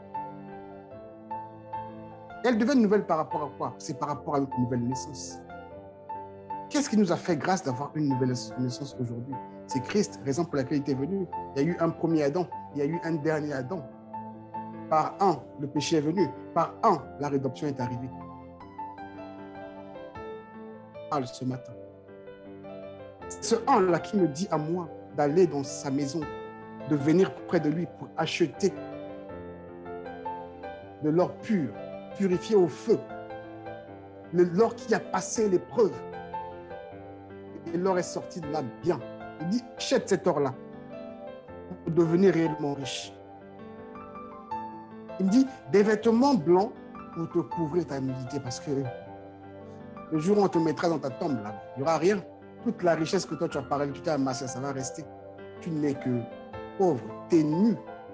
Elles deviennent nouvelles par rapport à quoi? C'est par rapport à une nouvelle naissance. Qu'est-ce qui nous a fait grâce d'avoir une nouvelle naissance aujourd'hui? C'est Christ, raison pour laquelle il était venu. Il y a eu un premier Adam, il y a eu un dernier Adam. Par un, le péché est venu. Par un, la rédemption est arrivée. Parle ce matin. Ce un-là qui me dit à moi d'aller dans sa maison, de venir près de lui pour acheter de l'or pur, purifié au feu, l'or qui a passé l'épreuve. Et l'or est sorti de là bien. Il dit, achète cet or-là pour devenir réellement riche. Il me dit, des vêtements blancs pour te couvrir ta nudité, parce que le jour où on te mettra dans ta tombe, là, il n'y aura rien. Toute la richesse que toi tu as parlé, tu t'es amassé, ça va rester. Tu n'es que pauvre, tu es nu.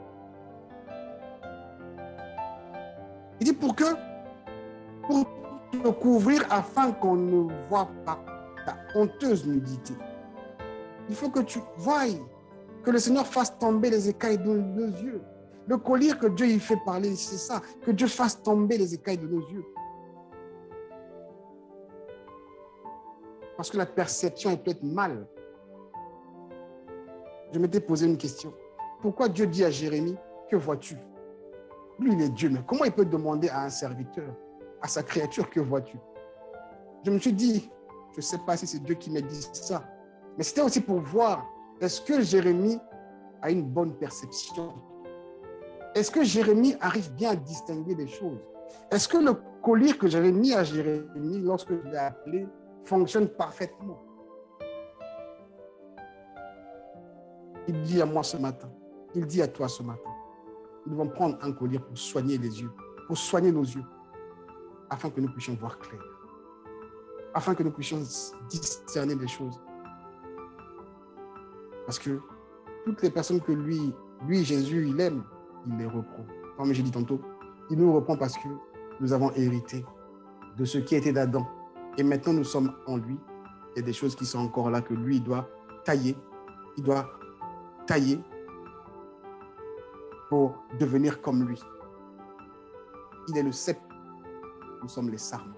Il dit pour te couvrir afin qu'on ne voit pas ta honteuse nudité. Il faut que tu voies, que le Seigneur fasse tomber les écailles de nos yeux. Le collier que Dieu y fait parler, c'est ça, que Dieu fasse tomber les écailles de nos yeux. Parce que la perception, elle peut être mal. Je m'étais posé une question. Pourquoi Dieu dit à Jérémie, que vois-tu? Lui, il est Dieu, mais comment il peut demander à un serviteur, à sa créature, que vois-tu? Je me suis dit, je ne sais pas si c'est Dieu qui m'a dit ça, mais c'était aussi pour voir, est-ce que Jérémie a une bonne perception? Est-ce que Jérémie arrive bien à distinguer des choses? Est-ce que le collier que j'avais mis à Jérémie lorsque je l'ai appelé fonctionne parfaitement? Il dit à moi ce matin, il dit à toi ce matin, nous devons prendre un collier pour soigner les yeux, pour soigner nos yeux, afin que nous puissions voir clair, afin que nous puissions discerner les choses. Parce que toutes les personnes que lui, Jésus, il aime, il les reprend. Comme j'ai dit tantôt, il nous reprend parce que nous avons hérité de ce qui était d'Adam. Et maintenant, nous sommes en lui. Il y a des choses qui sont encore là que lui, il doit tailler. Il doit tailler pour devenir comme lui. Il est le cep. Nous sommes les sarments.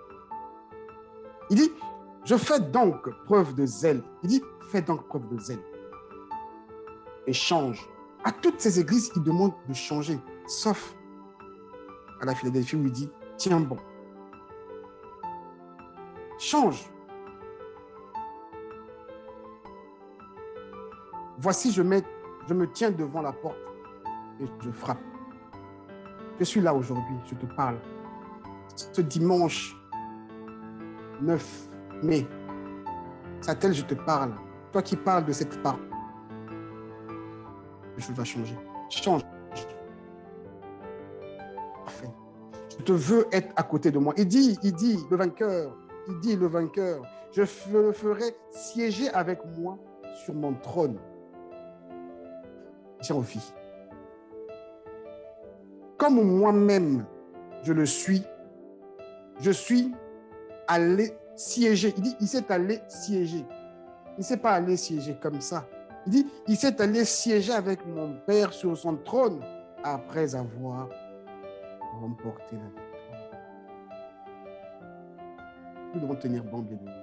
Il dit, je fais donc preuve de zèle. Il dit, fais donc preuve de zèle. Et change. À toutes ces églises, il demande de changer. Sauf à la Philadelphie où il dit, tiens bon. Change. Voici, je me tiens devant la porte et je frappe. Je suis là aujourd'hui, je te parle. Ce dimanche 9 mai, Satel, je te parle. Toi qui parles de cette parole, les choses vont changer. Change. Parfait. Je te veux être à côté de moi. Il dit, le vainqueur, je le ferai siéger avec moi sur mon trône. Chère fille, comme moi-même je le suis, je suis allé siéger. Il dit, il s'est allé siéger. Il ne s'est pas allé siéger comme ça. Il dit, il s'est allé siéger avec mon Père sur son trône après avoir remporté la victoire. Nous devons tenir bon, bien aimés.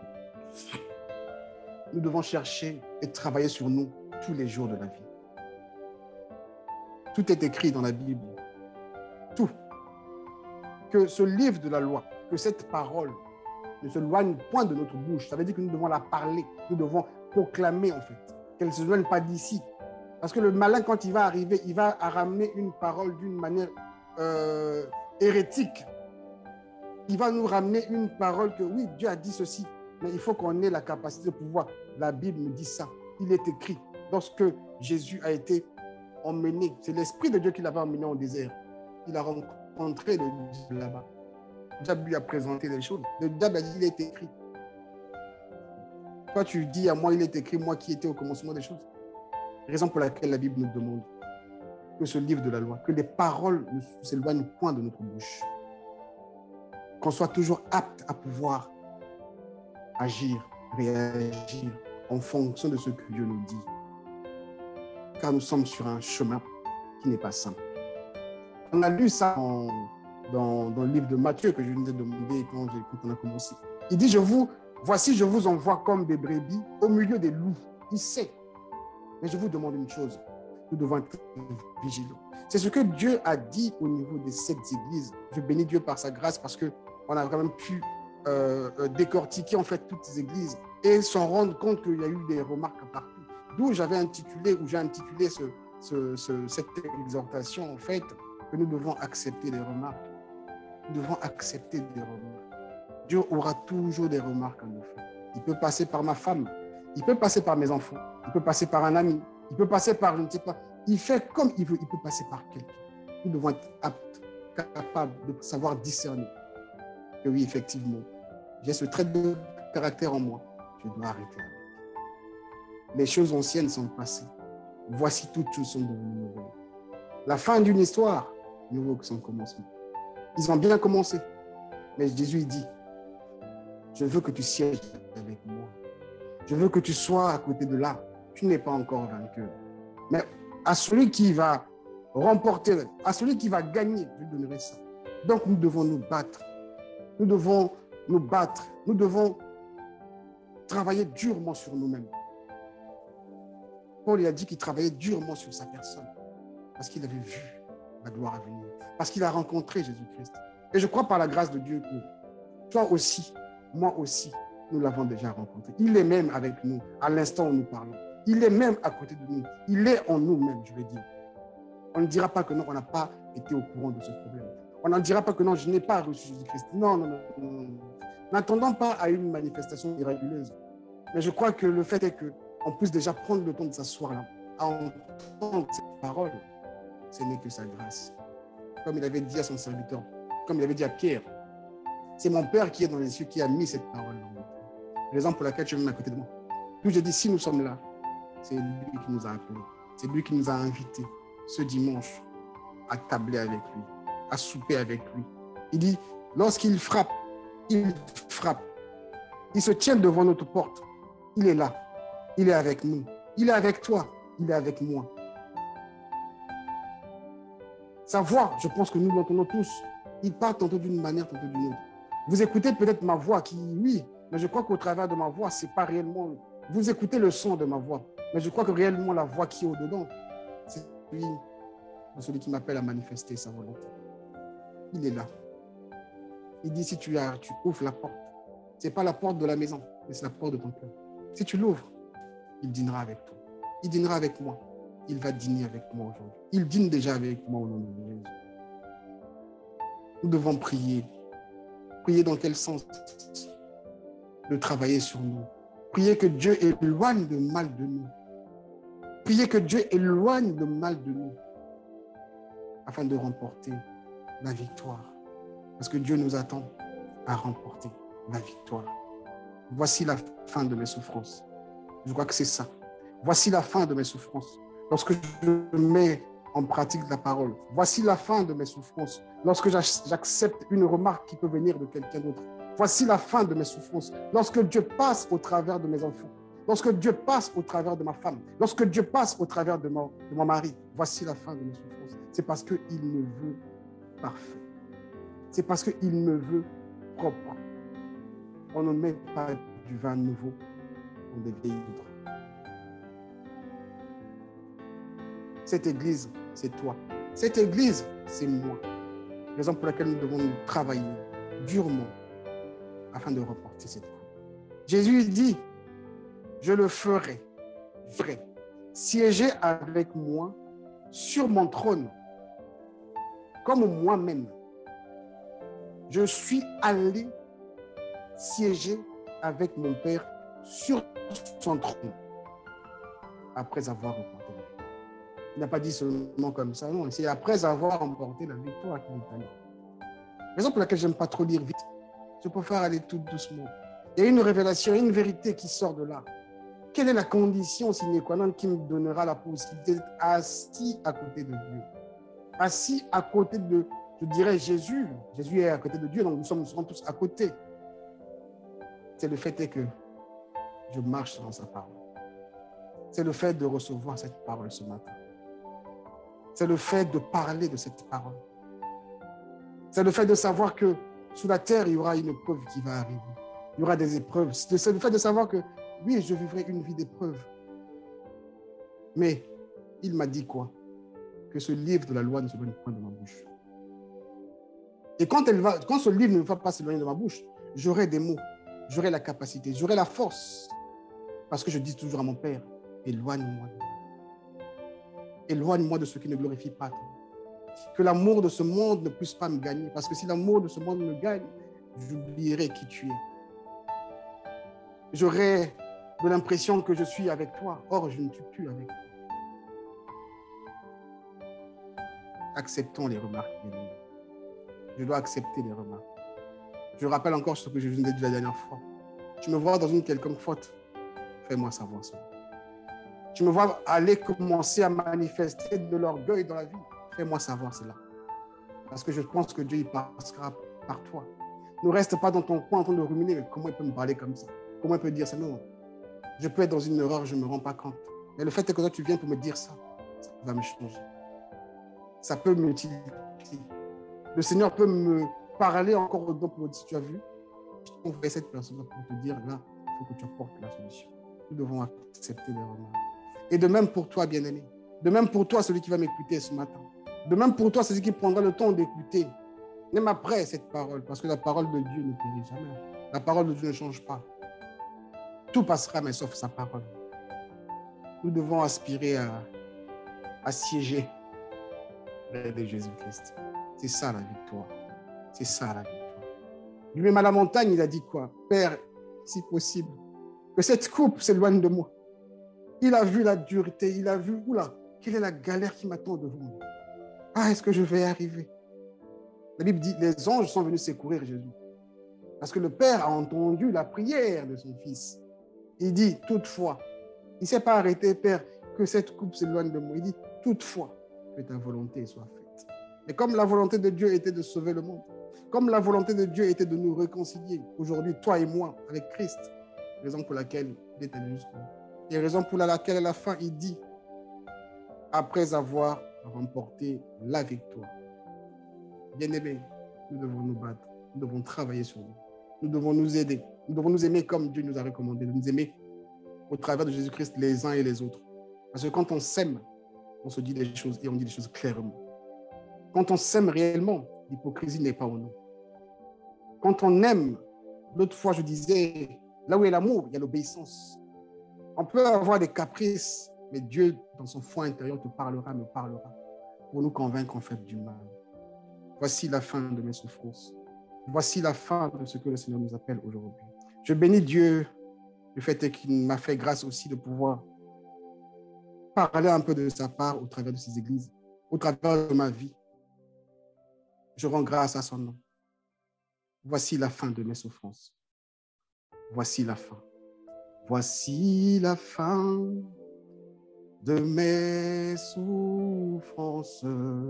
Nous devons chercher et travailler sur nous tous les jours de la vie. Tout est écrit dans la Bible. Tout. Que ce livre de la loi, que cette parole ne se éloigne point de notre bouche. Ça veut dire que nous devons la parler, nous devons proclamer en fait, qu'elle ne se éloigne pas d'ici. Parce que le malin, quand il va arriver, il va ramener une parole d'une manière hérétique. Il va nous ramener une parole que oui, Dieu a dit ceci, mais il faut qu'on ait la capacité de pouvoir. La Bible me dit ça. Il est écrit. Lorsque Jésus a été emmené, c'est l'Esprit de Dieu qui l'avait emmené au désert. Il a rencontré le diable là-bas. Le diable lui a présenté des choses. Le diable a dit, il est écrit. Toi, tu dis à moi, il est écrit, moi qui étais au commencement des choses. Raison pour laquelle la Bible nous demande que ce livre de la loi, que les paroles ne s'éloignent point de notre bouche. Qu'on soit toujours apte à pouvoir agir, réagir en fonction de ce que Dieu nous dit. Car nous sommes sur un chemin qui n'est pas simple. On a lu ça dans le livre de Matthieu que je nous ai demandé quand on a commencé. Il dit, voici, je vous envoie comme des brebis au milieu des loups. Il sait. Mais je vous demande une chose. Nous devons être vigilants. C'est ce que Dieu a dit au niveau des 7 églises. Je bénis Dieu par sa grâce parce qu'on a quand même pu décortiquer en fait toutes ces églises et s'en rendre compte qu'il y a eu des remarques partout. D'où j'ai intitulé cette exhortation en fait, que nous devons accepter les remarques. Nous devons accepter des remarques. Dieu aura toujours des remarques à nous faire. Il peut passer par ma femme, il peut passer par mes enfants, il peut passer par un ami, il peut passer par, je ne sais pas, il fait comme il veut, il peut passer par quelqu'un. Nous devons être aptes, capables de savoir discerner que oui, effectivement, j'ai ce trait de caractère en moi, je dois arrêter avec. Les choses anciennes sont passées. Voici toutes choses sont devenues nouvelles. La fin d'une histoire, nouveau que son commencement. Ils ont bien commencé. Mais Jésus dit, je veux que tu sièges avec moi. Je veux que tu sois à côté de là. Tu n'es pas encore vainqueur. Mais à celui qui va remporter, à celui qui va gagner, je donnerai ça. Donc nous devons nous battre. Nous devons nous battre. Nous devons travailler durement sur nous-mêmes. Paul a dit qu'il travaillait durement sur sa personne parce qu'il avait vu la gloire à venir, parce qu'il a rencontré Jésus-Christ. Et je crois par la grâce de Dieu que toi aussi, moi aussi, nous l'avons déjà rencontré. Il est même avec nous à l'instant où nous parlons. Il est même à côté de nous. Il est en nous-mêmes, je veux dire. On ne dira pas que non, on n'a pas été au courant de ce problème. On n'en dira pas que non, je n'ai pas reçu Jésus-Christ. Non, non, non, non. N'attendons pas à une manifestation miraculeuse. Mais je crois que le fait est qu'on puisse déjà prendre le temps de s'asseoir là, à entendre cette parole. Ce n'est que sa grâce. Comme il avait dit à son serviteur, comme il avait dit à Pierre, c'est mon Père qui est dans les cieux qui a mis cette parole dans mon cœur. Raison pour laquelle tu es même à côté de moi. Puis j'ai dit, si nous sommes là, c'est lui qui nous a appelés. C'est lui qui nous a invités ce dimanche à tabler avec lui, à souper avec lui. Il dit, lorsqu'il frappe, il frappe. Il se tient devant notre porte. Il est là. Il est avec nous. Il est avec toi. Il est avec moi. Sa voix, je pense que nous l'entendons tous. Il parle tantôt d'une manière, tantôt d'une autre. Vous écoutez peut-être ma voix qui, oui, mais je crois qu'au travers de ma voix, c'est pas réellement... Vous écoutez le son de ma voix, mais je crois que réellement la voix qui est au-dedans, c'est celui qui m'appelle à manifester sa volonté. Il est là. Il dit, si tu ouvres la porte, ce n'est pas la porte de la maison, mais c'est la porte de ton cœur. Si tu l'ouvres, il dînera avec toi. Il dînera avec moi. Il va dîner avec moi aujourd'hui. Il dîne déjà avec moi au nom de Jésus. Nous devons prier. Prier dans quel sens? De travailler sur nous. Prier que Dieu éloigne le mal de nous. Prier que Dieu éloigne le mal de nous afin de remporter la victoire. Parce que Dieu nous attend à remporter la victoire. Voici la fin de mes souffrances. Je crois que c'est ça. Voici la fin de mes souffrances. Lorsque je mets en pratique la parole. Voici la fin de mes souffrances. Lorsque j'accepte une remarque qui peut venir de quelqu'un d'autre. Voici la fin de mes souffrances. Lorsque Dieu passe au travers de mes enfants. Lorsque Dieu passe au travers de ma femme. Lorsque Dieu passe au travers de mon mari. Voici la fin de mes souffrances. C'est parce qu'il me veut parfait. C'est parce qu'il me veut propre. On ne met pas du vin nouveau dans des vieilles poudres. Cette église, c'est toi. Cette église, c'est moi. Raison pour laquelle nous devons nous travailler durement afin de remporter cette fois. Jésus dit, je le ferai vrai. Siéger avec moi sur mon trône, comme moi-même. Je suis allé siéger avec mon Père sur son trône après avoir remporté la victoire. Il n'a pas dit seulement comme ça, non. C'est après avoir remporté la victoire qu'il est allé. Raison pour laquelle je n'aime pas trop lire vite. Je préfère aller tout doucement. Il y a une révélation, une vérité qui sort de là. Quelle est la condition sine qua non qui me donnera la possibilité d'être assis à côté de Dieu? Assis à côté de, je dirais, Jésus. Jésus est à côté de Dieu, donc nous serons tous à côté. C'est le fait que je marche selon sa parole. C'est le fait de recevoir cette parole ce matin. C'est le fait de parler de cette parole. C'est le fait de savoir que sous la terre, il y aura une épreuve qui va arriver. Il y aura des épreuves. C'est le fait de savoir que, oui, je vivrai une vie d'épreuve. Mais il m'a dit quoi? Que ce livre de la loi ne se loigne point de ma bouche. Et quand ce livre ne va pas s'éloigner de ma bouche, j'aurai des mots, j'aurai la capacité, j'aurai la force. Parce que je dis toujours à mon Père, éloigne-moi de moi. Éloigne-moi de ce qui ne glorifie pas toi. Que l'amour de ce monde ne puisse pas me gagner. Parce que si l'amour de ce monde me gagne, j'oublierai qui tu es. J'aurai de l'impression que je suis avec toi. Or, je ne suis plus avec toi. Acceptons les remarques. Je dois accepter les remarques. Je rappelle encore ce que je vous ai dit la dernière fois. Tu me vois dans une quelconque faute, fais-moi savoir cela. Tu me vois aller commencer à manifester de l'orgueil dans la vie, fais-moi savoir cela. Parce que je pense que Dieu y passera par toi. Ne reste pas dans ton coin en train de ruminer, mais comment il peut me parler comme ça? Comment il peut dire ça? Non, je peux être dans une erreur, je ne me rends pas compte. Mais le fait est que toi, tu viens pour me dire ça, ça va me changer. Ça peut m'utiliser. Le Seigneur peut me parler encore au don pour me dire, tu as vu, je t'envoie cette personne pour te dire, là, il faut que tu apportes la solution. Nous devons accepter les remarques. Et de même pour toi, bien-aimé. De même pour toi, celui qui va m'écouter ce matin. De même pour toi, celui qui prendra le temps d'écouter. Même après cette parole, parce que la parole de Dieu ne périt jamais. La parole de Dieu ne change pas. Tout passera, mais sauf sa parole. Nous devons aspirer à siéger près de Jésus-Christ. C'est ça la victoire. C'est ça la victoire. Lui-même à la montagne, il a dit quoi? Père, si possible, que cette coupe s'éloigne de moi. Il a vu la dureté, il a vu, oula, quelle est la galère qui m'attend devant moi? Ah, est-ce que je vais y arriver? La Bible dit, les anges sont venus secourir Jésus. Parce que le Père a entendu la prière de son Fils. Il dit, toutefois, il ne s'est pas arrêté, Père, que cette coupe s'éloigne de moi. Il dit, toutefois, que ta volonté soit faite. Et comme la volonté de Dieu était de sauver le monde, comme la volonté de Dieu était de nous réconcilier, aujourd'hui, toi et moi, avec Christ, raison pour laquelle il est allé jusqu'au bout. Et raison pour laquelle, à la fin, il dit, après avoir remporté la victoire, bien-aimés, nous devons nous battre, nous devons travailler sur nous, nous devons nous aider, nous devons nous aimer comme Dieu nous a recommandé de nous aimer au travers de Jésus-Christ les uns et les autres. Parce que quand on s'aime, on se dit des choses et on dit des choses clairement. Quand on s'aime réellement, l'hypocrisie n'est pas en nous. Quand on aime, l'autre fois je disais, là où il y a l'amour, il y a l'obéissance. On peut avoir des caprices, mais Dieu, dans son fond intérieur, te parlera, me parlera, pour nous convaincre qu'on fait du mal. Voici la fin de mes souffrances. Voici la fin de ce que le Seigneur nous appelle aujourd'hui. Je bénis Dieu, le fait qu'il m'a fait grâce aussi de pouvoir parler un peu de sa part au travers de ses églises, au travers de ma vie. Je rends grâce à son nom. voici la fin de mes souffrances. Voici la fin. Voici la fin de mes souffrances.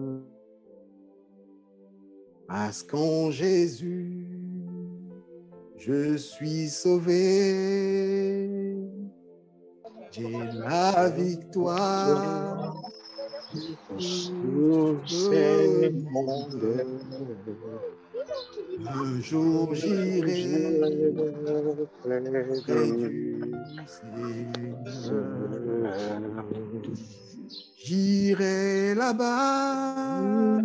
Parce qu'en Jésus, je suis sauvé. J'ai la victoire. C'est mon Dieu. Un jour j'irai près du Seigneur. J'irai là-bas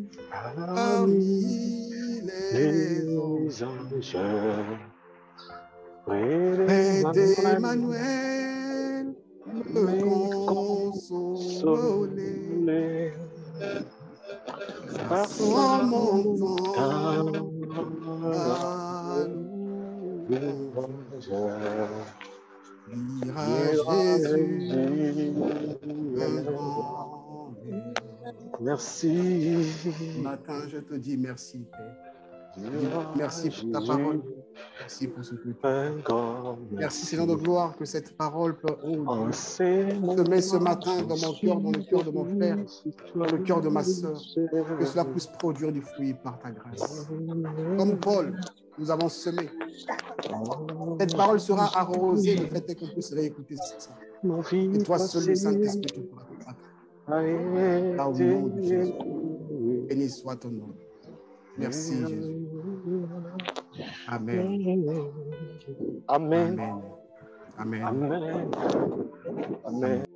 parmi les anges. Près d'Emmanuel, me consoler. Sans mon temps à louange, dire à Jésus un grand merci. Ce matin, je te dis merci, Père. Merci pour ta parole. Merci pour ce que tu fais. Merci, Seigneur de gloire, que cette parole peut semer ce matin dans mon cœur, dans le cœur de mon frère, dans le cœur de ma sœur, que cela puisse produire du fruit par ta grâce. Comme Paul, nous avons semé. Cette parole sera arrosée, le fait est qu'on puisse réécouter ça. Et toi seul, le Saint-Esprit, tu pourras te battre. Au nom de Jésus. Béni soit ton nom. Merci, Jésus. Amen. Amen. Amen. Amen. Amen. Amen.